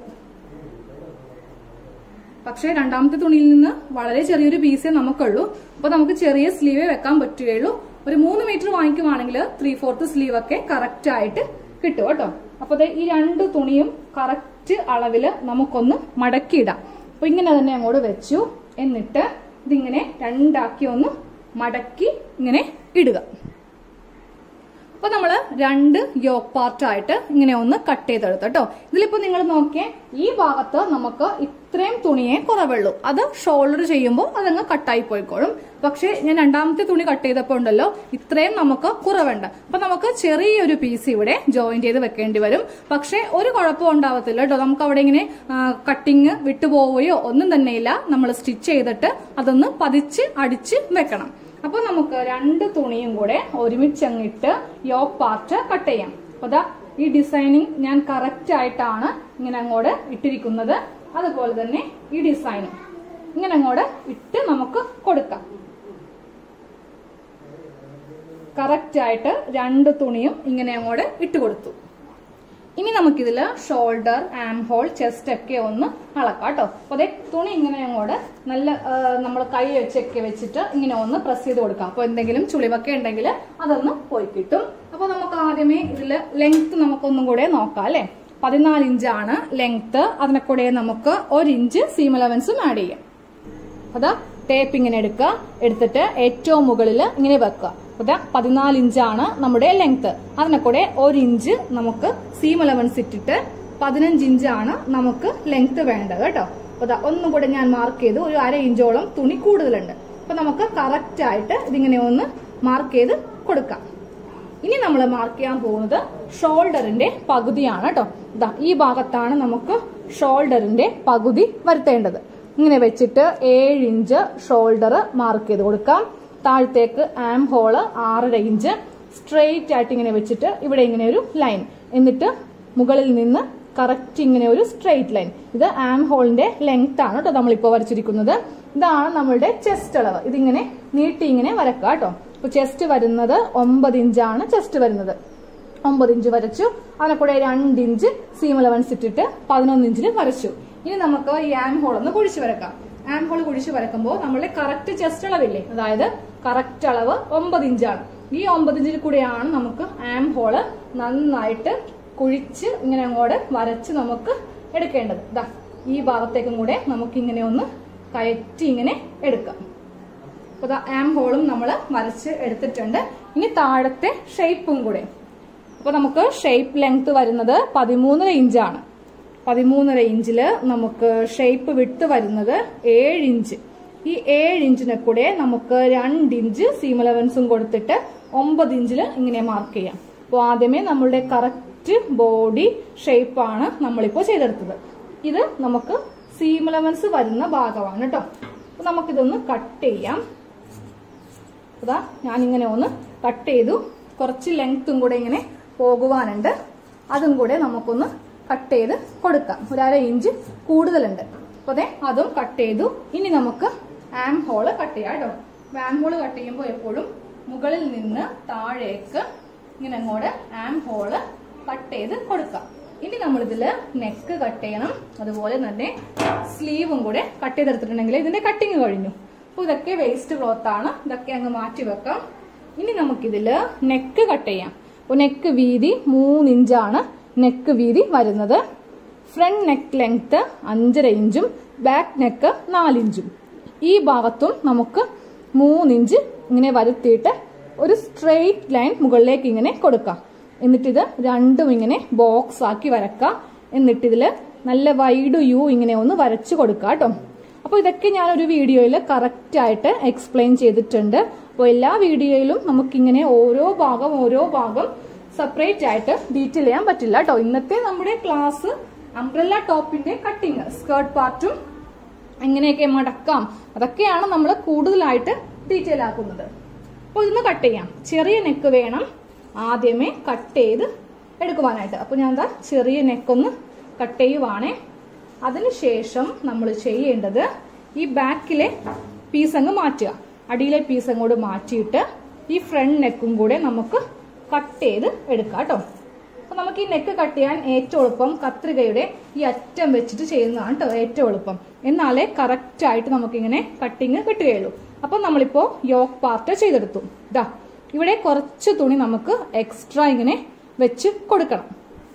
[SPEAKER 1] പക്ഷെ രണ്ടാമത്തെ തുണിയിൽ നിന്ന് വളരെ ചെറിയൊരു പീസേ നമുക്കുള്ളൂ. അപ്പൊ നമുക്ക് ചെറിയ സ്ലീവേ വെക്കാൻ പറ്റുകയുള്ളൂ. ഒരു മൂന്ന് മീറ്റർ വാങ്ങിക്കുവാണെങ്കിൽ ത്രീ ഫോർത്ത് സ്ലീവ് ഒക്കെ കറക്റ്റ് ആയിട്ട് കിട്ടും കേട്ടോ. അപ്പൊ ഈ രണ്ട് തുണിയും കറക്റ്റ് അളവില് നമുക്കൊന്ന് മടക്കിയിടാം. അപ്പൊ ഇങ്ങനെ തന്നെ അങ്ങോട്ട് വെച്ചു. എന്നിട്ട് ഇതിങ്ങനെ രണ്ടാക്കി ഒന്ന് മടക്കി ഇങ്ങനെ ഇടുക. അപ്പൊ നമ്മള് രണ്ട് യോക്ക് പാർട്ടായിട്ട് ഇങ്ങനെ ഒന്ന് കട്ട് ചെയ്തെടുത്തു കേട്ടോ. ഇതിലിപ്പോ നിങ്ങൾ നോക്കിയേ, ഈ ഭാഗത്ത് നമുക്ക് ഇത്രയും തുണിയെ കുറവുള്ളൂ. അത് ഷോൾഡർ ചെയ്യുമ്പോൾ അതങ്ങ് കട്ടായി പോയിക്കോളും. പക്ഷെ ഞാൻ രണ്ടാമത്തെ തുണി കട്ട് ചെയ്തപ്പോ ഉണ്ടല്ലോ ഇത്രയും നമുക്ക് കുറവുണ്ട്. അപ്പൊ നമുക്ക് ചെറിയൊരു പീസ് ഇവിടെ ജോയിന്റ് ചെയ്ത് വെക്കേണ്ടി വരും. പക്ഷെ ഒരു കുഴപ്പം ഉണ്ടാവത്തില്ല കേട്ടോ. നമുക്ക് അവിടെ ഇങ്ങനെ കട്ടിങ് വിട്ടുപോവുകയോ ഒന്നും തന്നെയില്ല. നമ്മൾ സ്റ്റിച്ച് ചെയ്തിട്ട് അതൊന്ന് പതിച്ച് അടിച്ച് വെക്കണം. അപ്പൊ നമുക്ക് രണ്ട് തുണിയും കൂടെ ഒരുമിച്ചങ്ങിട്ട് യോക്ക് പാർട്ട് കട്ട് ചെയ്യാം. അപ്പൊ ദാ ഈ ഡിസൈനിങ് ഞാൻ കറക്റ്റ് ആയിട്ടാണ് ഇങ്ങനെ അങ്ങോട്ട് ഇട്ടിരിക്കുന്നത്. അതുപോലെ തന്നെ ഈ ഡിസൈനും ഇങ്ങനെ അങ്ങോട്ട് ഇട്ട് നമുക്ക് കൊടുക്കാം. കറക്റ്റ് ആയിട്ട് രണ്ട് തുണിയും ഇങ്ങനെ അങ്ങോട്ട് ഇട്ട് കൊടുത്തു. ഇനി നമുക്കിതില് ഷോൾഡർ, ആം ഹോൾ, ചെസ്റ്റ് ഒക്കെ ഒന്ന് അളക്കാം കേട്ടോ. അപ്പൊ അതെ തുണി ഇങ്ങനെ അങ്ങോട്ട് നല്ല നമ്മൾ കൈ വെച്ചൊക്കെ വെച്ചിട്ട് ഇങ്ങനെ ഒന്ന് പ്രസ് ചെയ്ത് കൊടുക്കാം. അപ്പൊ എന്തെങ്കിലും ചുളിവൊക്കെ ഉണ്ടെങ്കിൽ അതൊന്ന് പോയി കിട്ടും. അപ്പൊ നമുക്ക് ആദ്യമേ ഇതില് ലെങ്ത് നമുക്കൊന്നും കൂടെ നോക്കാം അല്ലെ. പതിനാല് ഇഞ്ചാണ് ലെങ്ത്. അതിനെ കൂടെ നമുക്ക് ഒരു ഇഞ്ച് സീം അലവൻസും ആഡ് ചെയ്യാം. അതാ ടേപ്പ് ഇങ്ങനെ എടുക്കുക. എടുത്തിട്ട് ഏറ്റവും മുകളിൽ ഇങ്ങനെ വെക്കുക. അതാ പതിനാല് ഇഞ്ചാണ് നമ്മുടെ ലെങ്ത്. അതിനെ കൂടെ ഒരു ഇഞ്ച് നമുക്ക് സീം അലവൻസ് ഇട്ടിട്ട് പതിനഞ്ച് ഇഞ്ചാണ് നമുക്ക് ലെങ്ത് വേണ്ടത് കേട്ടോ. അതാ ഒന്നും കൂടെ ഞാൻ മാർക്ക് ചെയ്തു. ഒരു അര ഇഞ്ചോളം തുണി കൂടുതലുണ്ട്. അപ്പൊ നമുക്ക് കറക്റ്റ് ആയിട്ട് ഇതിങ്ങനെ ഒന്ന് മാർക്ക് ചെയ്ത് കൊടുക്കാം. ഇനി നമ്മൾ മാർക്ക് ചെയ്യാൻ പോകുന്നത് ഷോൾഡറിന്റെ പകുതിയാണ് കേട്ടോ. ഇതാ ഈ ഭാഗത്താണ് നമുക്ക് ഷോൾഡറിന്റെ പകുതി വരുത്തേണ്ടത്. ഇങ്ങനെ വെച്ചിട്ട് ഏഴ് ഇഞ്ച് ഷോൾഡർ മാർക്ക് ചെയ്ത് കൊടുക്കാം. താഴത്തേക്ക് ആം ഹോള് ആറര ഇഞ്ച് സ്ട്രെയിറ്റ് ആയിട്ട് ഇങ്ങനെ വെച്ചിട്ട് ഇവിടെ ഇങ്ങനെ ഒരു ലൈൻ. എന്നിട്ട് മുകളിൽ നിന്ന് കറക്റ്റ് ഇങ്ങനെ ഒരു സ്ട്രെയിറ്റ് ലൈൻ. ഇത് ആം ഹോളിന്റെ ലെങ്ത് ആണ് കേട്ടോ നമ്മളിപ്പോ വരച്ചിരിക്കുന്നത്. ഇതാണ് നമ്മളുടെ ചെസ്റ്റ് അളവ്. ഇതിങ്ങനെ നീട്ടി ഇങ്ങനെ വരക്കുക കേട്ടോ. അപ്പൊ ചെസ്റ്റ് വരുന്നത് ഒമ്പത് ഇഞ്ചാണ് ചെസ്റ്റ് വരുന്നത്. ഒമ്പത് ഇഞ്ച് വരച്ചു. അതിനെ കൂടെ രണ്ട് ഇഞ്ച് സീം അലവൻസ് ഇട്ടിട്ട് പതിനൊന്ന് ഇഞ്ചിൽ വരച്ചു. ഇനി നമുക്ക് ഈ ആം ഹോൾ ഒന്ന് കുഴിച്ചു വരക്കാം. ആം ഹോൾ കുഴിച്ച് വരക്കുമ്പോൾ നമ്മളുടെ കറക്റ്റ് ചെസ്റ്റ് അളവില്ലേ, അതായത് കറക്റ്റ് അളവ് ഒമ്പത് ഇഞ്ചാണ്. ഈ ഒമ്പത് ഇഞ്ചിൽ കൂടെയാണ് നമുക്ക് ആം ഹോള് നന്നായിട്ട് കുഴിച്ച് ഇങ്ങനെ അങ്ങോട്ട് വരച്ച് നമുക്ക് എടുക്കേണ്ടത്. ഇതാ ഈ ഭാഗത്തേക്കും കൂടെ നമുക്ക് ഇങ്ങനെ ഒന്ന് കയറ്റി ഇങ്ങനെ എടുക്കാം. അപ്പൊ ഇതാ ആം ഹോളും നമ്മൾ വരച്ച് എടുത്തിട്ടുണ്ട്. ഇനി താഴത്തെ ഷേപ്പും കൂടെ. അപ്പൊ നമുക്ക് ഷേപ്പ് ലെങ്ത് വരുന്നത് പതിമൂന്നര ഇഞ്ചാണ്. പതിമൂന്നര ഇഞ്ചില് നമുക്ക് ഷേപ്പ് വിട്ട് വരുന്നത് ഏഴ് ഇഞ്ച്. ഈ ഏഴ് ഇഞ്ചിനെ കൂടെ നമുക്ക് രണ്ട് ഇഞ്ച് സീം അലവൻസും കൊടുത്തിട്ട് ഒമ്പത് ഇഞ്ചില് ഇങ്ങനെ മാർക്ക് ചെയ്യാം. അപ്പോൾ ആദ്യമേ നമ്മളുടെ കറക്റ്റ് ബോഡി ഷേപ്പാണ് നമ്മളിപ്പോ ചെയ്തെടുത്തത്. ഇത് നമുക്ക് സീം അലവൻസ് വരുന്ന ഭാഗമാണ് കേട്ടോ. അപ്പൊ നമുക്കിതൊന്ന് കട്ട് ചെയ്യാം. അതാ ഞാനിങ്ങനെ ഒന്ന് കട്ട് ചെയ്തു. കുറച്ച് ലെങ്ത്തും കൂടെ ഇങ്ങനെ പോകുവാനുണ്ട്, അതും കൂടെ നമുക്കൊന്ന് കട്ട് ചെയ്ത് കൊടുക്കാം. ഒരു അര ഇഞ്ച് കൂടുതലുണ്ട്. അപ്പൊ അതെ അതും കട്ട് ചെയ്തു. ഇനി നമുക്ക് ആം ഹോള് കട്ട് ചെയ്യാം കേട്ടോ. ആം ഹോള് കട്ട് ചെയ്യുമ്പോൾ എപ്പോഴും മുകളിൽ നിന്ന് താഴേക്ക് ഇങ്ങനെ അങ്ങോട്ട് ആം ഹോള് കട്ട് ചെയ്ത് കൊടുക്കാം. ഇനി നമ്മളിതില് നെക്ക് കട്ട് ചെയ്യണം, അതുപോലെ തന്നെ സ്ലീവും കൂടെ കട്ട് ചെയ്തെടുത്തിട്ടുണ്ടെങ്കിൽ ഇതിന്റെ കട്ടിങ് കഴിഞ്ഞു. അപ്പൊ ഇതൊക്കെ വേസ്റ്റ് ക്ലോത്ത് ആണ്, ഇതൊക്കെ അങ്ങ് മാറ്റി വെക്കാം. ഇനി നമുക്കിതില് നെക്ക് കട്ട് ചെയ്യാം. അപ്പൊ നെക്ക് വീതി മൂന്ന് ഇഞ്ചാണ് നെക്ക് വീതി വരുന്നത്. ഫ്രണ്ട് നെക്ക് ലെങ്ത് അഞ്ചര ഇഞ്ചും ബാക്ക് നെക്ക് നാലിഞ്ചും. ഈ ഭാഗത്തും നമുക്ക് മൂന്നിഞ്ച് ഇങ്ങനെ വരുത്തിയിട്ട് ഒരു സ്ട്രെയിറ്റ് ലൈൻ മുകളിലേക്ക് ഇങ്ങനെ കൊടുക്കാം. എന്നിട്ടിത് രണ്ടും ഇങ്ങനെ ബോക്സ് ആക്കി വരക്കാം. എന്നിട്ടിതില് നല്ല വൈഡ് യു ഇങ്ങനെ ഒന്ന് വരച്ചു കൊടുക്കാം കേട്ടോ. അപ്പൊ ഇതൊക്കെ ഞാനൊരു വീഡിയോയിൽ കറക്റ്റ് ആയിട്ട് എക്സ്പ്ലെയിൻ ചെയ്തിട്ടുണ്ട്. അപ്പോൾ എല്ലാ വീഡിയോയിലും നമുക്കിങ്ങനെ ഓരോ ഭാഗം ഓരോ ഭാഗം സെപ്പറേറ്റ് ആയിട്ട് ഡീറ്റെയിൽ ചെയ്യാൻ പറ്റില്ല കേട്ടോ. ഇന്നത്തെ നമ്മുടെ ക്ലാസ് അംബ്രല്ല ടോപ്പിന്റെ കട്ടിങ്, സ്കേർട്ട് പാർട്ടും എങ്ങനെയൊക്കെ മടക്കാം, അതൊക്കെയാണ് നമ്മൾ കൂടുതലായിട്ട് ഡീറ്റെയിൽ ആക്കുന്നത്. അപ്പോൾ ഇതൊന്ന് കട്ട് ചെയ്യാം. ചെറിയ നെക്ക് വേണം ആദ്യമേ കട്ട് ചെയ്ത് എടുക്കുവാനായിട്ട്. അപ്പോൾ ഞാൻ എന്താ ചെറിയ നെക്കൊന്ന് കട്ട് ചെയ്യുവാണേ. അതിനുശേഷം നമ്മൾ ചെയ്യേണ്ടത് ഈ ബാക്കിലെ പീസ് അങ്ങ് മാറ്റുക. അടിയിലെ പീസ് അങ്ങോട്ട് മാറ്റിയിട്ട് ഈ ഫ്രണ്ട് നെക്കും കൂടെ നമുക്ക് കട്ട് ചെയ്ത് എടുക്കാം കേട്ടോ. അപ്പൊ നമുക്ക് ഈ നെക്ക് കട്ട് ചെയ്യാൻ ഏറ്റവും എളുപ്പം കത്രികയുടെ ഈ അറ്റം വെച്ചിട്ട് ചെയ്യുന്നതാണ് കേട്ടോ ഏറ്റവും എളുപ്പം. എന്നാലേ കറക്റ്റ് ആയിട്ട് നമുക്കിങ്ങനെ കട്ടിങ് കിട്ടുകയുള്ളൂ. അപ്പൊ നമ്മളിപ്പോ യോക്ക് പാർട്ട് ചെയ്തെടുത്തു. ഇതാ ഇവിടെ കുറച്ച് തുണി നമുക്ക് എക്സ്ട്രാ ഇങ്ങനെ വെച്ച് കൊടുക്കണം.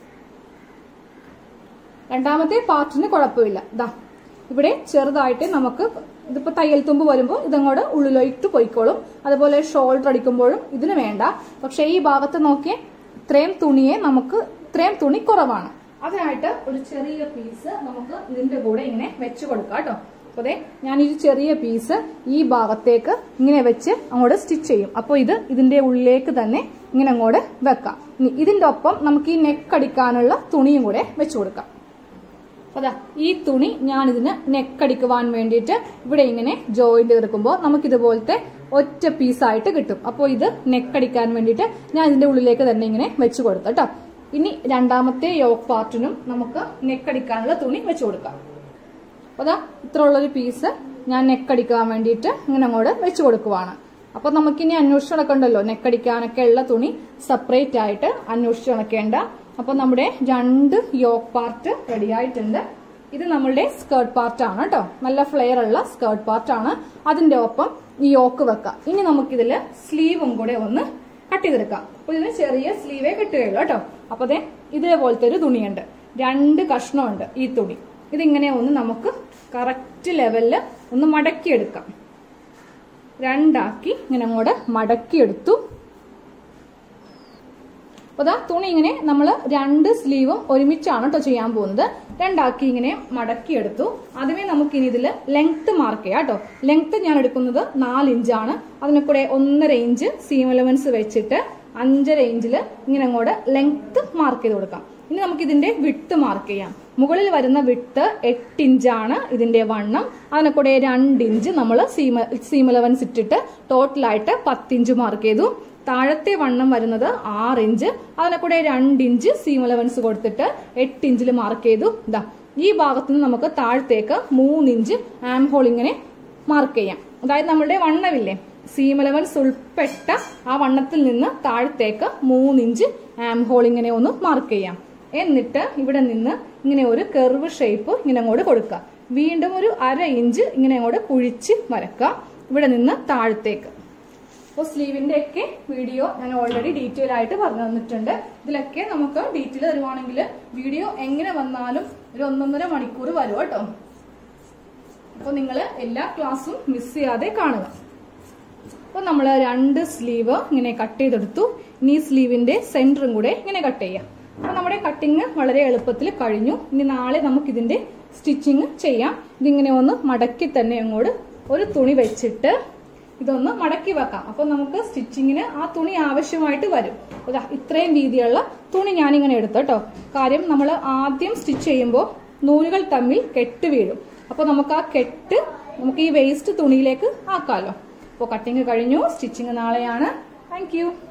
[SPEAKER 1] രണ്ടാമത്തെ പാർട്ടിന് കുഴപ്പമില്ല. ഇതാ ഇവിടെ ചെറുതായിട്ട് നമുക്ക് ഇതിപ്പോ തയ്യൽ തുമ്പ് വരുമ്പോൾ ഇതങ്ങോട്ട് ഉള്ളിലോട്ട് പോയിക്കോളും. അതുപോലെ ഷോൾഡർ അടിക്കുമ്പോഴും ഇതിന് വേണ്ട. പക്ഷെ ഈ ഭാഗത്ത് നോക്കിയേ ഇത്രയും തുണിയെ നമുക്ക് ഇത്രയും തുണി കുറവാണ്. അതിനായിട്ട് ഒരു ചെറിയ പീസ് നമുക്ക് ഇതിന്റെ കൂടെ ഇങ്ങനെ വെച്ച് കൊടുക്കാം കേട്ടോ. അപ്പൊ അതെ ഞാൻ ഈ ചെറിയ പീസ് ഈ ഭാഗത്തേക്ക് ഇങ്ങനെ വെച്ച് അങ്ങോട്ട് സ്റ്റിച്ച് ചെയ്യും. അപ്പൊ ഇത് ഇതിന്റെ ഉള്ളിലേക്ക് തന്നെ ഇങ്ങനെ അങ്ങോട്ട് വെക്കാം. ഇനി ഇതിന്റെ ഒപ്പം നമുക്ക് ഈ നെക്ക് അടിക്കാനുള്ള തുണിയും കൂടെ വെച്ചു കൊടുക്കാം. അതാ ഈ തുണി ഞാൻ ഇതിന് നെക്കടിക്കുവാൻ വേണ്ടിയിട്ട് ഇവിടെ ഇങ്ങനെ ജോയിന്റ് തീർക്കുമ്പോൾ നമുക്ക് ഇതുപോലത്തെ ഒറ്റ പീസായിട്ട് കിട്ടും. അപ്പോൾ ഇത് നെക്കടിക്കാൻ വേണ്ടിയിട്ട് ഞാൻ ഇതിന്റെ ഉള്ളിലേക്ക് തന്നെ ഇങ്ങനെ വെച്ച് കൊടുത്തു കേട്ടോ. ഇനി രണ്ടാമത്തെ യോക്ക് പാർട്ടിനും നമുക്ക് നെക്കടിക്കാനുള്ള തുണി വെച്ച് കൊടുക്കാം. അതാ ഇത്ര ഉള്ളൊരു പീസ് ഞാൻ നെക്കടിക്കാൻ വേണ്ടിയിട്ട് ഇങ്ങനെ അങ്ങോട്ട് വെച്ച് കൊടുക്കുവാണ്. അപ്പൊ നമുക്കിനി അന്വേഷിച്ച് നടക്കണ്ടല്ലോ, നെക്കടിക്കാനൊക്കെ ഉള്ള തുണി സെപ്പറേറ്റ് ആയിട്ട് അന്വേഷിച്ച് നടക്കേണ്ട. അപ്പൊ നമ്മുടെ രണ്ട് യോക്ക് പാർട്ട് റെഡി ആയിട്ടുണ്ട്. ഇത് നമ്മളുടെ സ്കേർട്ട് പാർട്ടാണ് കേട്ടോ. നല്ല ഫ്ലെയർ ഉള്ള സ്കേർട്ട് പാർട്ടാണ്. അതിന്റെ ഒപ്പം ഈ യോക്ക് വെക്കാം. ഇനി നമുക്കിതില് സ്ലീവും കൂടെ ഒന്ന് കട്ട് ചെയ്തെടുക്കാം. അപ്പൊ ഇതിന് ചെറിയ സ്ലീവേ കിട്ടുകയുള്ളൂ കേട്ടോ. അപ്പൊ അതെ ഇതേപോലത്തെ ഒരു തുണിയുണ്ട്, രണ്ട് കഷ്ണമുണ്ട് ഈ തുണി. ഇതിങ്ങനെ ഒന്ന് നമുക്ക് കറക്റ്റ് ലെവലില് ഒന്ന് മടക്കിയെടുക്കാം. രണ്ടാക്കി ഇങ്ങനെ അങ്ങോട്ട് മടക്കിയെടുത്തു. അപ്പൊ ദാ തുണി ഇങ്ങനെ നമ്മൾ രണ്ട് സ്ലീവും ഒരുമിച്ചാണ് കേട്ടോ ചെയ്യാൻ പോകുന്നത്. രണ്ടാക്കി ഇങ്ങനെ മടക്കിയെടുത്തു. ആദ്യമേ നമുക്ക് ഇനി ഇതിൽ ലെങ്ത് മാർക്ക് ചെയ്യാം കേട്ടോ. ലെങ്ത് ഞാൻ എടുക്കുന്നത് നാല് ഇഞ്ചാണ്. അതിനെ കൂടെ ഒന്നര ഇഞ്ച് സീം അലവൻസ് വെച്ചിട്ട് അഞ്ചര ഇഞ്ചില് ഇങ്ങനെ അങ്ങോട്ട് ലെങ്ത് മാർക്ക് ചെയ്ത് കൊടുക്കാം. ഇനി നമുക്ക് ഇതിന്റെ വിട്ട് മാർക്ക് ചെയ്യാം. മുകളിൽ വരുന്ന വിട്ട് എട്ട് ഇഞ്ചാണ് ഇതിന്റെ വണ്ണം. അതിനെ കൂടെ രണ്ട് ഇഞ്ച് നമ്മൾ സീമ സീം അലവൻസ് ഇട്ടിട്ട് ടോട്ടലായിട്ട് പത്തിഞ്ച് മാർക്ക് ചെയ്തു. താഴത്തെ വണ്ണം വരുന്നത് ആറ് ഇഞ്ച്. അതിനെ കൂടെ രണ്ട് ഇഞ്ച് സീം അലവൻസ് കൊടുത്തിട്ട് എട്ട് ഇഞ്ചിൽ മാർക്ക് ചെയ്തു. ഇതാ ഈ ഭാഗത്ത് നിന്ന് നമുക്ക് താഴത്തേക്ക് മൂന്നിഞ്ച് ആം ഹോൾ ഇങ്ങനെ മാർക്ക് ചെയ്യാം. അതായത് നമ്മുടെ വണ്ണമില്ലേ സീം അലവൻസ് ഉൾപ്പെട്ട ആ വണ്ണത്തിൽ നിന്ന് താഴത്തേക്ക് മൂന്നിഞ്ച് ആം ഹോൾ ഇങ്ങനെ ഒന്ന് മാർക്ക് ചെയ്യാം. എന്നിട്ട് ഇവിടെ നിന്ന് ഇങ്ങനെ ഒരു കർവ് ഷേപ്പ് ഇങ്ങനെ അങ്ങോട്ട് കൊടുക്കുക. വീണ്ടും ഒരു അര ഇഞ്ച് ഇങ്ങനെ അങ്ങോട്ട് കുഴിച്ച് വരക്കാം ഇവിടെ നിന്ന് താഴത്തേക്ക്. അപ്പോൾ സ്ലീവിന്റെ ഒക്കെ വീഡിയോ ഞാൻ ഓൾറെഡി ഡീറ്റെയിൽ ആയിട്ട് പറഞ്ഞു തന്നിട്ടുണ്ട്. ഇതിലൊക്കെ നമുക്ക് ഡീറ്റെയിൽ തരുവാണെങ്കിൽ വീഡിയോ എങ്ങനെ വന്നാലും ഒരു ഒന്നൊന്നര മണിക്കൂർ വരും കേട്ടോ. അപ്പോൾ നിങ്ങൾ എല്ലാ ക്ലാസ്സും മിസ് ചെയ്യാതെ കാണുക. അപ്പോൾ നമ്മൾ രണ്ട് സ്ലീവ് ഇങ്ങനെ കട്ട് ചെയ്തെടുത്തു. ഇനി സ്ലീവിന്റെ സെന്ററും കൂടെ ഇങ്ങനെ കട്ട് ചെയ്യാം. അപ്പോൾ നമ്മുടെ കട്ടിങ് വളരെ എളുപ്പത്തിൽ കഴിഞ്ഞു. ഇനി നാളെ നമുക്ക് ഇതിന്റെ സ്റ്റിച്ചിങ് ചെയ്യാം. ഇതിങ്ങനെ ഒന്ന് മടക്കി തന്നെ അങ്ങോട്ട് ഒരു തുണി വെച്ചിട്ട് ഇതൊന്ന് മടക്കി വെക്കാം. അപ്പൊ നമുക്ക് സ്റ്റിച്ചിങ്ങിന് ആ തുണി ആവശ്യമായിട്ട് വരും. ഇത്രയും വീതിയുള്ള തുണി ഞാനിങ്ങനെ എടുത്തു കേട്ടോ. കാര്യം നമ്മൾ ആദ്യം സ്റ്റിച്ച് ചെയ്യുമ്പോൾ നൂലുകൾ തമ്മിൽ കെട്ട് വീഴും. അപ്പൊ നമുക്ക് ആ കെട്ട് നമുക്ക് ഈ വേസ്റ്റ് തുണിയിലേക്ക് ആക്കാമല്ലോ. അപ്പോൾ കട്ടിങ് കഴിഞ്ഞു. സ്റ്റിച്ചിങ് നാളെയാണ്. Thank U.